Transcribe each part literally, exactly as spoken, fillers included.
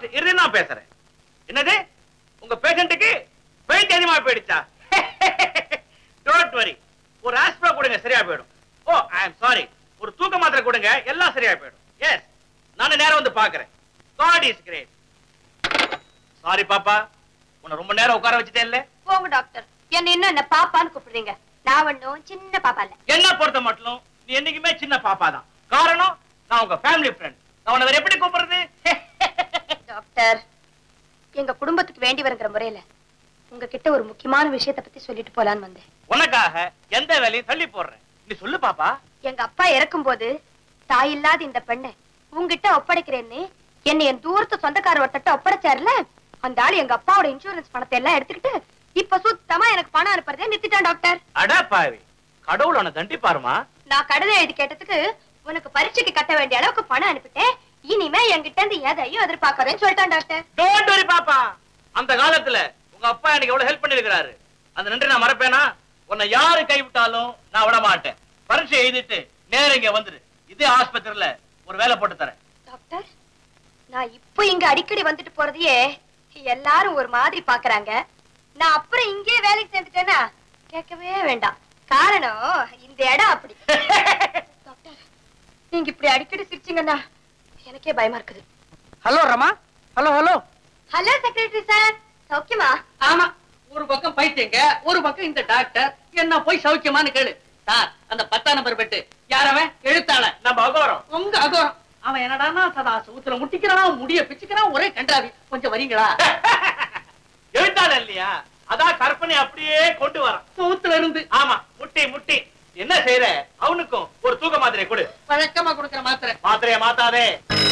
பார்த்து இரு, நான் பேசுறேன். என்னது, உங்க பேஷண்ட்டுக்கு வெயிட் அதிகமா போயிடுச்சா? டோன்ட் வரி, ஒரு ஆஸ்பிரா கொடுங்க, சரியா போயிடும். ஓ ஐ அம் சாரி, ஒரு தூக்க மாத்திரை கொடுங்க, எல்லாம் சரியா போயிடும். எஸ், நான் நேரம் வந்து பாக்குறேன். God is great. சாரி பாப்பா, உன்னை ரொம்ப நேரம் உட்கார வச்சுட்டேன். இல்ல போங்க டாக்டர், என்ன இன்னும் என்ன பாப்பான்னு கூப்பிடுறீங்க? நான் ஒன்னும் சின்ன பாப்பா இல்ல. என்ன பொறுத்த மட்டும் நீ என்னைக்குமே சின்ன பாப்பா தான். காரணம், நான் உங்க ஃபேமிலி ஃப்ரெண்ட். நான் உன்னை வேற எப்படி கூப்பிடுறது? டாக்டர், எங்க குடும்பத்துக்கு வேண்டி வருங்கிற முறையில உங்ககிட்ட ஒரு முக்கியமான விஷயத்தை பத்தி சொல்லிட்டு போலான்னு வந்தேன். உனக்காக எந்த வேலையும் தள்ளி போடுறேன். நீ சொல்லு பாப்பா. எங்க அப்பா இறக்கும் போது தாய் இல்லாத இந்த பெண்ணை உங்ககிட்ட ஒப்படைக்கிறேன்னு என்னை என் தூரத்து சொந்தக்கார ஒருத்தட்ட ஒப்படைச்சாருல, அந்த ஆள் எங்க அப்பாவோட இன்சூரன்ஸ் பணத்தை எல்லாம் எடுத்துக்கிட்டு இப்ப சுத்தமா எனக்கு பணம் அனுப்புறதே நிறுத்திட்டான் டாக்டர். அடா பாவி, கடவுள் உன்னை தண்டிப்பாருமா. நான் கடிதம் எழுதி கேட்டதுக்கு உனக்கு பரீட்சைக்கு கட்ட வேண்டிய அளவுக்கு பணம் அனுப்பிட்டேன், இனிமே என்கிட்ட இருந்து எதையும் எதிர்பார்க்காதேன்னு சொல்லிட்டான் டாக்டர். டோன்ட் வரி பாப்பா, அந்த காலத்துல உங்க அப்பா எனக்கு எவ்வளவு ஹெல்ப் பண்ணிருக்காரு. அந்த நன்றி நான் மறப்பேனா? உன்னை யாரு கைவிட்டாலும் நான் விட மாட்டேன். பரீட்சை எழுதிட்டு நேர இங்க வந்துரு. இதே ஆஸ்பத்திரியில ஒரு வேலை போட்டு தரேன். டாக்டர், நான் இப்போ இங்க அடிக்கடி வந்துட்டு போறதையே எல்லாரும் ஒரு மாதிரி பாக்குறாங்க. நான் அப்புறம் இங்கே வேலைக்கு சேர்ந்துட்டேன்னா கேட்கவே வேண்டாம். காரணம் இந்த இடம் அப்படி. டாக்டர், நீங்க இப்படி அடிக்கடி சிரிச்சீங்கன்னா எனக்கே பயமா இருக்குது. Hello Rama. Hello hello hello secretary sir, சௌக்கியமா? ஆமா, ஒரு பக்கம் பைத்தியங்க, ஒரு பக்கம் இந்த டாக்டர். என்ன போய் சௌக்கியமான்னு கேளு. சார், அந்த பத்தாம் நம்பர் பெட்டு யாரவன்? எழுத்தாள நம்ம அகோரம். உங்க அகோரம். அவன் என்னடானா சதா சவுத்துல முட்டிக்கிறான், முடிய பிச்சுக்கிறான், ஒரே கண்டாவி. கொஞ்சம் வரீங்களா? எழுத்தாள இல்லையா, அதான் கற்பனை அப்படியே கொண்டு வரான் சவுத்துல இருந்து. ஆமா, முட்டி முட்டி. என்ன செய்யற? அவனுக்கும் ஒரு தூக்க மாத்திரை கொடு. வழக்கமா கொடுக்கிற மாத்திரை. மாத்திரைய மாத்தாதே.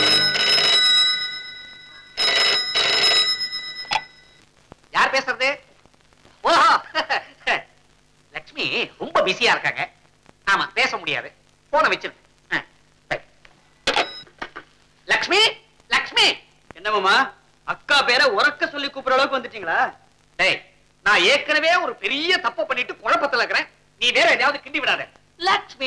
யார் பேசுறது? ஓஹோ, லட்சுமி ரொம்ப பிஸியா இருக்காங்க. ஆமா, பேச முடியாது. போன வச்சிரு. லட்சுமி, லட்சுமி. என்னமாமா, அக்கா பேரை உறக்க சொல்லி கூப்பிடுற அளவுக்கு வந்துட்டீங்களா? டேய், நான் ஏற்கனவே ஒரு பெரிய தப்பு பண்ணிட்டு குழப்பத்துல இருக்கிறேன். நீ வேற எதையாவது கிண்டி விடாத. லட்சுமி.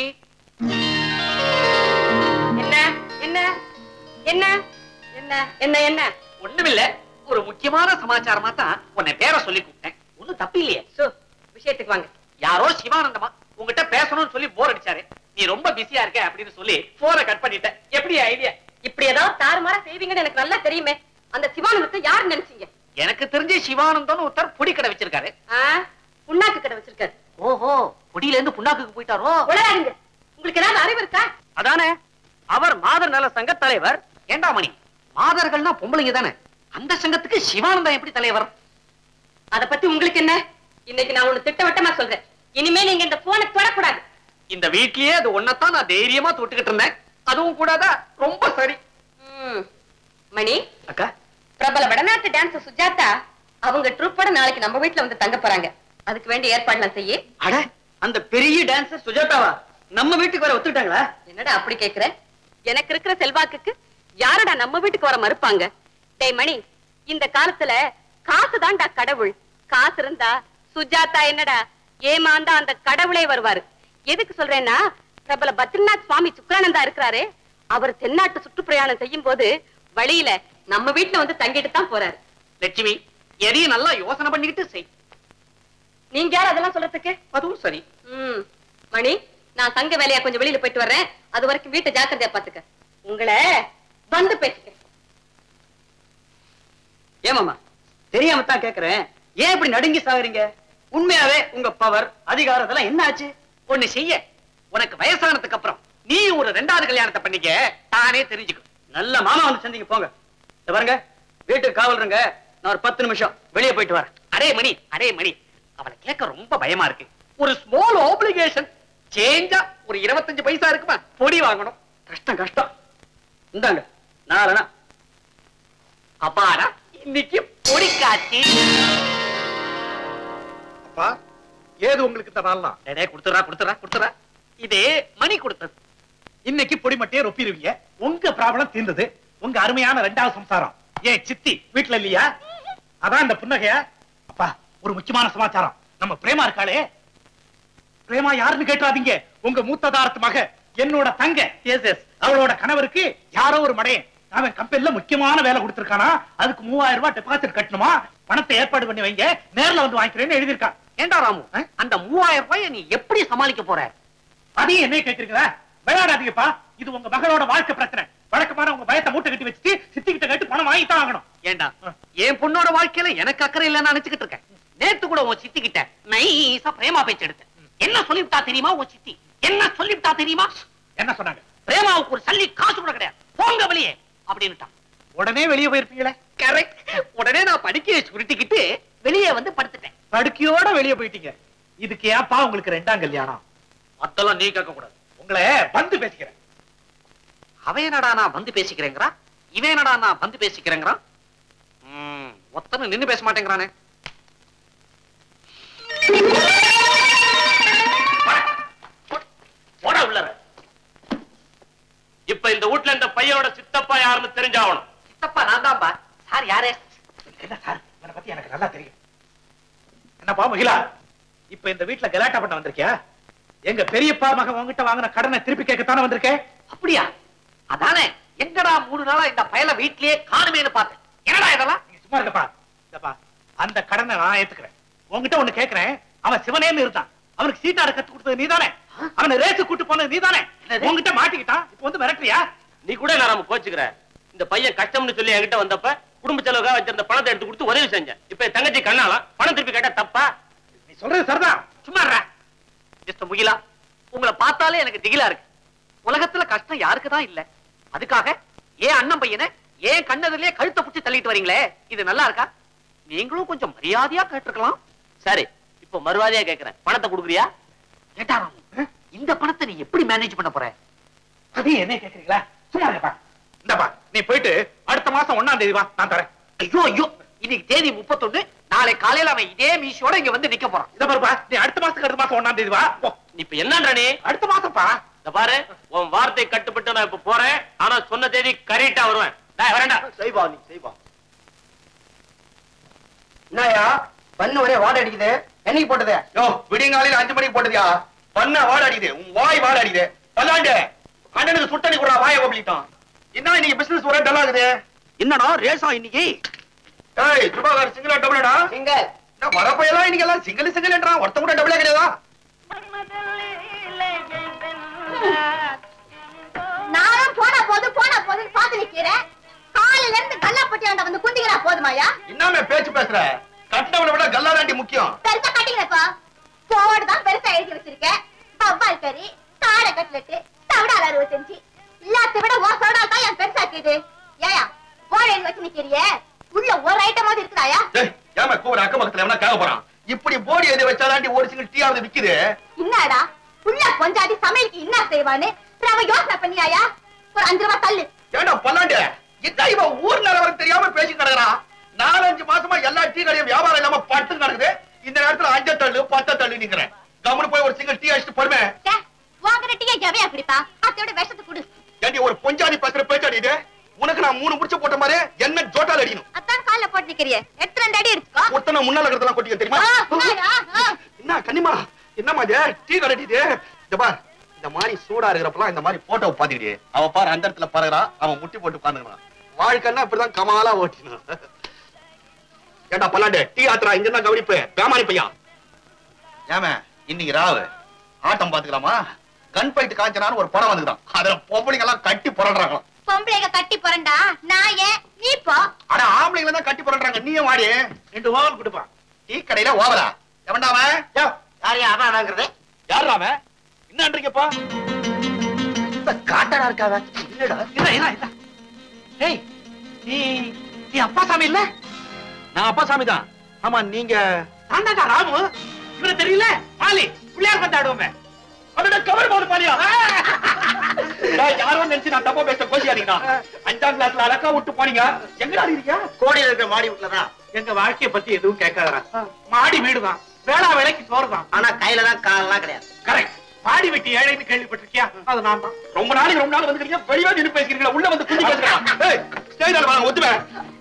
என்ன என்ன என்ன என்ன என்ன என்ன? ஒண்ணுமில்ல, ஒரு முக்கியமான சமாச்சாரமா தான் உன்னை பேரை சொல்லி கூப்பிட்டேன். ஒண்ணும் தப்பு இல்லையே. விஷயத்துக்கு வாங்க. யாரோ சிவானந்தமா உங்ககிட்ட பேசணும்னு சொல்லி போர் அடிச்சாரு. நீ ரொம்ப பிஸியா இருக்க அப்படின்னு சொல்லி போனை கட் பண்ணிட்ட. எப்படி ஐடியா? இப்படி ஏதாவது தாறுமாறா செய்வீங்கன்னு எனக்கு நல்லா தெரியுமே. அந்த சிவானந்தத்தை யாரு நினைச்சீங்க? எனக்கு தெரிஞ்சு சிவானந்தம் ஒருத்தர் பொடி கடை வச்சிருக்காரு. புண்ணாக்கு கடை வச்சிருக்காரு. ஓஹோ, பொடியில இருந்து புண்ணாக்குக்கு போயிட்டாரோ? உளறாதீங்க. உங்களுக்கு ஏதாவது அறிவு இருக்கா? அதானே, அவர் மாதர் நல சங்க தலைவர். ஏண்டா மணி, மாதர்கள்னா பொம்பளைங்க தானே. அந்த சங்கத்துக்கு சிவானந்தம் எப்படி தலைவர்? அத பத்தி உங்களுக்கு என்ன? இன்னைக்கு நான் ஒண்ணு திட்டவட்டமா சொல்றேன். இனிமே நீங்க இந்த போனை தொடக்கூடாது. இந்த வீட்லயே அது ஒன்னதான் நான் தைரியமா தொட்டுக்கிட்டு இருந்தேன். அதுவும் கூடாதா? ரொம்ப சரி. மணி அக்கா, பிரபல வடநாட்டு டான்ஸ் சுஜாதா அவங்க ட்ரூப்போட நாளைக்கு நம்ம வீட்டுல வந்து தங்க போறாங்க. அதுக்கு வேண்டிய ஏற்பாடுலாம் செய்ய. அட, அந்த பெரிய டான்சர் சுஜாதாவா நம்ம வீட்டுக்கு வர ஒத்துக்கிட்டாங்களா? என்னடா அப்படி கேக்குற? எனக்கு இருக்கிற செல்வாக்குக்கு யாரடா நம்ம வீட்டுக்கு வர மறுப்பாங்க? டேய் மணி, இந்த காலத்துல காசு தான்டா கடவுள். காசு இருந்தா சுஜாதா என்னடா ஏமாந்தா அந்த கடவுளே வருவாரு. எதுக்கு சொல்றேன்னா, பிரபல பத்ரிநாத் சுவாமி சுக்ரானந்தா இருக்கிறாரு. அவர் தென்னாட்டு சுற்றுப்பிரயாணம் செய்யும் போது வழியில நம்ம வீட்டுல வந்து தங்கிட்டு தான் போறாரு. லட்சுமி, எதையும் நல்லா யோசனை பண்ணிக்கிட்டு செய். நீங்க யார் அதெல்லாம் சொல்றதுக்கு? அதுவும் சரி. ம் மணி, நான் தங்க வேலையா கொஞ்சம் வெளியில போயிட்டு வர்றேன். அது வரைக்கும் வீட்டை ஜாக்கிரதையா பாத்துக்க. உங்களை வந்து பேசிக்க. ஏமாமா, தெரியாம தான் கேக்குறேன். ஏன் இப்படி நடுங்கி சாகுறீங்க? உண்மையாவே உங்க பவர் அதிகாரத்தெல்லாம் என்ன ஆச்சு? ஒண்ணு செய்ய, உனக்கு வயசானதுக்கு அப்புறம் நீ ஒரு ரெண்டாவது கல்யாணத்தை பண்ணிக்க, தானே தெரிஞ்சுக்கும். நல்ல மாமா வந்து சந்திங்க போங்க. பாருங்க, வீட்டுக்கு காவல் இருங்க. நான் ஒரு பத்து நிமிஷம் வெளியே போயிட்டு வரேன். அரே மணி, அரே மணி, அவளை கேட்க ரொம்ப பயமா இருக்கு. ஒரு ஸ்மால் ஆப்ளிகேஷன் சேஞ்சா ஒரு இருபத்தஞ்சு பைசா இருக்குமா? பொடி வாங்கணும். கஷ்டம் கஷ்டம். இந்தாங்க நாலனா. அப்பாடா, இன்னைக்கு பொடி காட்சி. அப்பா, ஏது உங்களுக்கு இந்த நாள்லாம்? டேய், குடுத்துறா குடுத்துறா குடுத்துறா. இதே மணி கொடுத்தது. இன்னைக்கு பொடி மட்டையே ரொப்பிடுவீங்க. உங்க ப்ராப்ளம் தீர்ந்தது. உங்க அருமையான ரெண்டாவது சம்சாரம் ஏன் சித்தி வீட்டுல இல்லையா? அதான் இந்த புன்னகையா? அப்பா, ஒரு முக்கியமான சமாச்சாரம். நம்ம பிரேமா இருக்காளே, பிரேமா யாருன்னு கேட்டாதீங்க. உங்க மூத்ததாரத்து மக, என்னோட தங்க. எஸ் எஸ் அவளோட கணவருக்கு யாரோ ஒரு மடையன் அவன் கம்பெனில முக்கியமான வேலை கொடுத்திருக்கானா, அதுக்கு மூவாயிரம் ரூபாய் டெபாசிட் கட்டணுமா, பணத்தை ஏற்பாடு பண்ணி வைங்க, நேர்ல வந்து வாங்கிக்கிறேன்னு எழுதியிருக்கான். ஏண்டா ராமு, அந்த மூவாயிரம் ரூபாயை நீ எப்படி சமாளிக்க போற? அதையும் என்ன கேக்குறீங்களா? விளையாடாதீங்கப்பா, இது உங்க மகளோட வாழ்க்கை பிரச்சனை. வழக்கமான உங்க பயத்தை மூட்டை கட்டி வச்சுட்டு சித்திக்கிட்ட கேட்டு பணம் வாங்கித்தான் ஆகணும். ஏண்டா என் பொண்ணோட வாழ்க்கையில எனக்கு அக்கறை இல்லைன்னு நினைச்சுக்கிட்டு இருக்கேன். நேத்து கூட உன் சித்தி கிட்ட நைஸா பிரேமா பேச்சு எடுத்தேன். என்ன சொல்லிவிட்டா தெரியுமா உன் சித்தி? என்ன சொல்லிவிட்டா தெரியுமா? என்ன சொன்னாங்க? பிரேமாவுக்கு ஒரு சல்லி காசு கூட கிடையாது, போங்க வெளியே அப்படின்னுட்டான். உடனே வெளியே போயிருப்பீங்களே? கரெக்ட். உடனே நான் படுக்கையை சுருட்டிக்கிட்டு வெளியே வந்து படுத்துட்டேன். படுக்கையோட வெளியே போயிட்டீங்க. இதுக்கு ஏப்பா உங்களுக்கு ரெண்டாம் கல்யாணம்? அதெல்லாம் நீ கேட்க கூடாது. உங்களை வந்து பேசிக்கிறேன். அவன் என்னடா நான் வந்து பேசிக்கிறேங்கிறா, இவன் என்னடா நான் வந்து பேசிக்கிறேங்கிறான். ஒத்தனை நின்னு பேச மாட்டேங்கிறானே. இப்ப இந்த வீட்டுல இந்த பையனோட சித்தப்பா யாருன்னு தெரிஞ்சாகணும். சித்தப்பா நான் தான்பா. சார் யாரே? என்ன சார், இவனை பத்தி எனக்கு நல்லா தெரியும். என்னப்பா மகிழா, இப்ப இந்த வீட்டுல கலாட்டா பண்ண வந்திருக்கியா? எங்க பெரியப்பா மகன் உங்ககிட்ட வாங்கின கடனை திருப்பி கேட்கத்தானே வந்திருக்கேன். அப்படியா? அதானே, எங்கடா மூணு நாளா இந்த பயல வீட்லயே காணுமேன்னு பார்த்தேன். என்னடா இதெல்லாம்? நீங்க சும்மா இருக்கப்பா. இதப்பா, அந்த கடனை நான் ஏத்துக்கிறேன். உங்ககிட்ட ஒண்ணு கேட்கிறேன். அவன் சிவனேன்னு இருந்தான், அவனுக்கு சீட்டாட கத்து கொடுத்தது நீதானே, அவனை ரேசு கூட்டு போனது நீதானே. உங்ககிட்ட மாட்டிக்கிட்டான், இப்ப வந்து மிரட்டுறியா? நீ கூட நான் கோச்சுக்கிற. இந்த பையன் கஷ்டம்னு சொல்லி என்கிட்ட வந்தப்ப குடும்ப செலவுக்காக வச்சிருந்த பணத்தை எடுத்து கொடுத்து உதவி செஞ்சேன். இப்ப என் தங்கச்சி கண்ணாலாம் பணம் திருப்பி கேட்டா தப்பா? நீ சொல்றது சரிதான். சும்மா மிஸ்டர் முகிலா, உங்களை பார்த்தாலே எனக்கு திகிலா இருக்கு. உலகத்துல கஷ்டம் யாருக்குதான் இல்ல, அதுக்காக ஏன் அண்ணன் பையனை ஏன் கண்ணதிலே கழுத்தை புடிச்சு தள்ளிட்டு வரீங்களே, இது நல்லா இருக்கா? நீங்களும் கொஞ்சம் மரியாதையா கேட்டிருக்கலாம். சரி, இப்ப மறுவாதியா கேக்குறேன், பணத்தை கொடுக்குறியா? கேட்டாராம், இந்த பணத்தை நீ எப்படி மேனேஜ் பண்ண போற? அது என்ன கேக்குறீங்களா? சும்மா இருக்கப்பா. இந்தப்பா, நீ போயிட்டு அடுத்த மாசம் ஒண்ணாம் தேதி வா, நான் தரேன். ஐயோ ஐயோ, இன்னைக்கு தேதி முப்பத்தொன்னு, நாளை காலையில அவன் இதே மீஷோட இங்க வந்து நிக்க போறான். இத பாருப்பா, நீ அடுத்த மாசத்துக்கு அடுத்த மாசம் ஒண்ணாம் தேதி வா. இப்ப என்னன்ற நீ? அடுத்த மாசம்ப்பா. இந்த பாரு, உன் வார்த்தை கட்டுப்பட்டு நான் இப்ப போறேன். ஆனா சொன்ன தேதி கரெக்டா வருவேன். வரேன்டா. செய்வா, நீ செய்வா. என்னயா பண்ணு ஒரே வாட அடிக்குது? என்னைக்கு போட்டது? யோ, விடியங்காலையில அஞ்சு மணிக்கு போட்டதியா? பண்ண வாட அடிக்குது, உன் வாய் வாட அடிக்குது. பல்லாண்டு அண்ணனுக்கு சுட்டணி கூட வாயை ஒப்பிட்டான். என்ன இன்னைக்கு பிசினஸ் ஒரே டல் ஆகுது? என்னடா ரேசா இன்னைக்கு? ஏய், சுபாகர் சிங்கிளா டபுளடா? சிங்கிள். என்ன வரப்பையெல்லாம் இன்னைக்கு எல்லாம் சிங்கிள் சிங்கிள்ன்றான், ஒருத்த கூட டபுளே கிடையாதா? நானும் போனா போது போனா போது பாத்து நிக்கிறேன். காலையில இருந்து கல்லாப்பட்டியாண்ட வந்து குந்திக்கிறா போதுமாயா? என்னமே பேச்சு பேசுற? கட்டவனை விட கல்லாதாண்டி முக்கியம். பெருசா கட்டிக்கிறப்பா, போடுதான் பெருசா எழுதி வச்சிருக்கேன். பவ்வால் கறி, காடை கட்லெட்டு, தவிடால அறுவை செஞ்சு எல்லாத்தை விட ஓ சோடால் தான் என் பெருசாக்குது. ஏயா போட எழுதி வச்சு நிக்கிறியே, உள்ள ஒரு ஐட்டமாவது இருக்குதாயா? ஏமா கூற அக்க பக்கத்துல எவனா கேட்க போறான்? இப்படி போடி எழுதி வச்சாதாண்டி ஒரு சிங்கிள் டீ ஆவது விக்குது. என்னடா உள்ள கொஞ்சாதி சமையலுக்கு என்ன செய்வான்னு அவன் யோசனை பண்ணியாயா? ஒரு அஞ்சு ரூபாய் தள்ளு. ஏண்டா பல்லாண்டு, இதான் இவன் ஊர் நிலவரம் தெரியாம பேசி கிடக்குறான். நாலஞ்சு மாசமா எல்லா டீ கடையும் வியாபாரம் இல்லாம பட்டு நடக்குது. இந்த நேரத்துல அஞ்ச தள்ளு பத்த தள்ளு நிக்கிறேன். கம்முனு போய் ஒரு சிங்கிள் டீ அடிச்சுட்டு போடுமே. வாங்குற டீயை ஜவையா குடிப்பா, அத்தையோட விஷத்தை குடு. ஏண்டி ஒரு பொஞ்சாதி பேசுற பேச்சாடி இது? உனக்கு நான் மூணு முடிச்சு போட்ட மாதிரி என்ன ஜோட்டால அடிக்கணும். அத்தான் கால்ல போட்டு நிக்கிறியே, எட்டு ரெண்டு அடி எடுத்துக்கோ. ஒருத்தன முன்னால இருக்கிறதெல்லாம் கொட்டிக்க தெரியுமா? என்ன கண்ணிமா, என்னமா இது டீ கடை இது? இந்த பார், இந்த மாதிரி சூடா இருக்கிறப்பலாம் இந்த மாதிரி போட்டோ பாத்துக்கிட்டே அவ பாரு அந்த இடத்துல பாருறா, அவன் முட்டி போட்டு பாருங்கறான். வாழ்க்கைன்னா இப்படிதான் கமாலா ஓட்டினா. ஏண்டா பல்லாண்டு, டீ ஆத்துறா, இங்க தான் கவனிப்பு பேமானி பையா. ஏமே இன்னைக்கு ராவு ஆட்டம் பாத்துக்கலாமா? கன் ஃபைட் காஞ்சனான்னு ஒரு படம் வந்துதான், அதுல பொம்பளைங்க எல்லாம் கட்டி புரள்றாங்க. பொம்பளைங்க கட்டி புரண்டா நான் ஏன் நீ போ? அட ஆம்பளைங்க தான் கட்டி புரள்றாங்க, நீயும் வாடி. ரெண்டு ஓவல் கொடுப்பா. டீ கடையில ஓவலா? எவன்டா அவன்? யாரையா அவன் வாங்குறது? யாரா அவன்? என்னன்றீங்கப்பா? காட்டடா இருக்காவ. இல்லடா இல்ல இல்ல இல்ல. ஏய், நீ நீ அப்பா சாமி இல்ல? நான் அப்பா சாமி தான். ஆமா, நீங்க? நான் தான் ராமு. இவரு தெரியல? மாலி பிள்ளையார் பந்து ஆடுவோமே. அவனோட கவர் போடு பாலியா. யாரோ நினைச்சு நான் தப்பா பேச கோஷியாதீங்க. அஞ்சாம் கிளாஸ்ல அலக்கா விட்டு போனீங்க. எங்கடா இருக்கீங்க? கோடியில இருக்க மாடி வீட்டுலதான். எங்க வாழ்க்கைய பத்தி எதுவும் கேட்காதடா. மாடி வீடுதான், வேளா வேலைக்கு சோறுதான். ஆனா கையில தான் காலெல்லாம் கிடையாது. கரெக்ட். மாடி வெட்டி ஏழைன்னு கேள்விப்பட்டிருக்கியா? அது நான் தான். ரொம்ப நாளைக்கு ரொம்ப நாள் வந்துக்கிறீங்க, வெளியே நின்று பேசுறீங்களா? உள்ள வந்து குஞ்சு பேசுறேன். ஏய், ஸ்டேஜ்ல வாங்க, ஒத்துவேன்.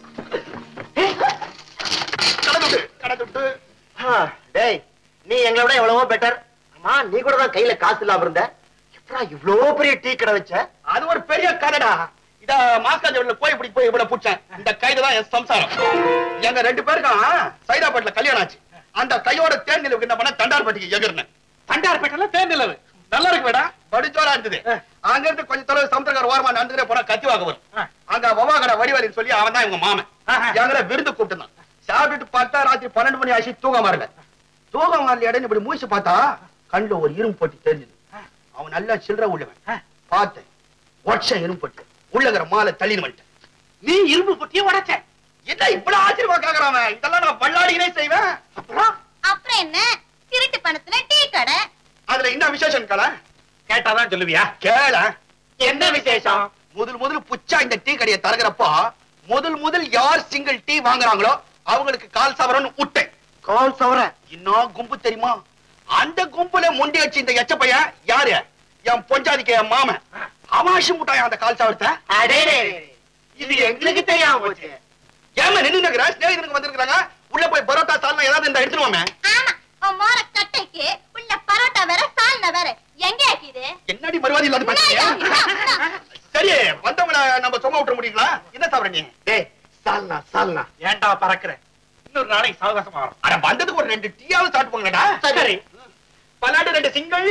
கடந்துட்டு கடந்துட்டு. டேய், நீ எங்களை விட எவ்வளவோ பெட்டர். அம்மா, நீ கூட தான் கையில காசு இல்லாம இருந்த. எப்படா இவ்ளோ பெரிய டீ கடை வச்ச? அது ஒரு பெரிய கடைடா. இத மாஸ்காஜோட போய் இப்படி போய் இவ்வளவு புடிச்சேன். இந்த கையில தான் என் சம்சாரம். எங்க ரெண்டு பேருக்கும் சைதாப்பேட்ல கல்யாணம் ஆச்சு. அந்த கையோட தேன் நிலவுக்கு என்ன பண்ண தண்டார்பட்டிக்கு எகிர்னேன். தண்டார்பேட்டையில தேன் நிலவு நல்லா இருக்கு மேடா. படிச்சோரா இருந்தது. அங்க இருந்து கொஞ்சம் தொலைவு சமுத்திரக்கார ஓரமா நடந்துக்கிட்டே போனா கத்தி வாங்க வரும். அங்க வவாகட வடிவாளின்னு சொல்லி அவன் தான் இவங்க மாமன். எங்களை விருந்து கூப்பிட்டுதான். சாப்பிட்டுட்டு பார்த்தா ராத்திரி பன்னெண்டு மணி ஆச்சு தூக்கம் வரல. தூக்கம் வரல இடம் இப்படி மூச்சு பார்த்தா கண்ணுல ஒரு இரும்பு போட்டி தெரிஞ்சது. அவன் நல்லா சில்லற உள்ளவன். பார்த்தேன் ஒட்ச இரும்பு போட்டு உள்ளகிற மாலை தள்ளின்னு வந்துட்டேன். நீ இரும்பு பொட்டிய உடைச்ச? இதான் இவ்வளவு ஆச்சரியமா கேக்குறான். இதெல்லாம் நான் பல்லாடினே செய்வேன். அப்புறம் அப்புறம் என்ன திருட்டு பணத்துல டீ கடை. அதுல என்ன விசேஷம் கல கேட்டாதான் சொல்லுவியா? கேள. என்ன விசேஷம்? முதல் முதல் புச்சா இந்த டீ கடையை தரகிறப்போ முதல் முதல் யார் சிங்கிள் டீ வாங்குறாங்களோ அவங்களுக்கு கால் சவரன் விட்டேன். கால் சவர இன்னும் கும்பு தெரியுமா? அந்த கும்புல முண்டி வச்சு இந்த எச்ச பையன் யாரு? என் பொஞ்சாதிக்கு என் மாமன். அவாசி முட்டாயா அந்த கால் சவரத்தை. இது எங்களுக்கு தெரியாம போச்சு. ஏமா நின்னுங்கற ஸ்நேகிதனுக்கு வந்திருக்காங்க. உள்ள போய் பரோட்டா சால்னா ஏதாவது இந்த எடுத்துருவாமே. ஆமா உன் மோர கட்டைக்கு உள்ள பரோட்டா வேற சால்னா வேற எங்க ஆக்கிது? என்னடி மறுவாதி இல்லாத பாத்தியா? சரி வந்தவங்கள நம்ம சும்மா விட்டுற முடியுங்களா? என்ன சாப்பிடுற நீ? டேய் சால்னா சால்னா ஏன்டா பறக்குற? இன்னொரு நாளைக்கு சாவகாசமா வரும். அட வந்ததுக்கு ஒரு ரெண்டு டீயாவது சாப்பிட்டு போங்கடா. சரி பல்லாடு ரெண்டு சிங்கிள்.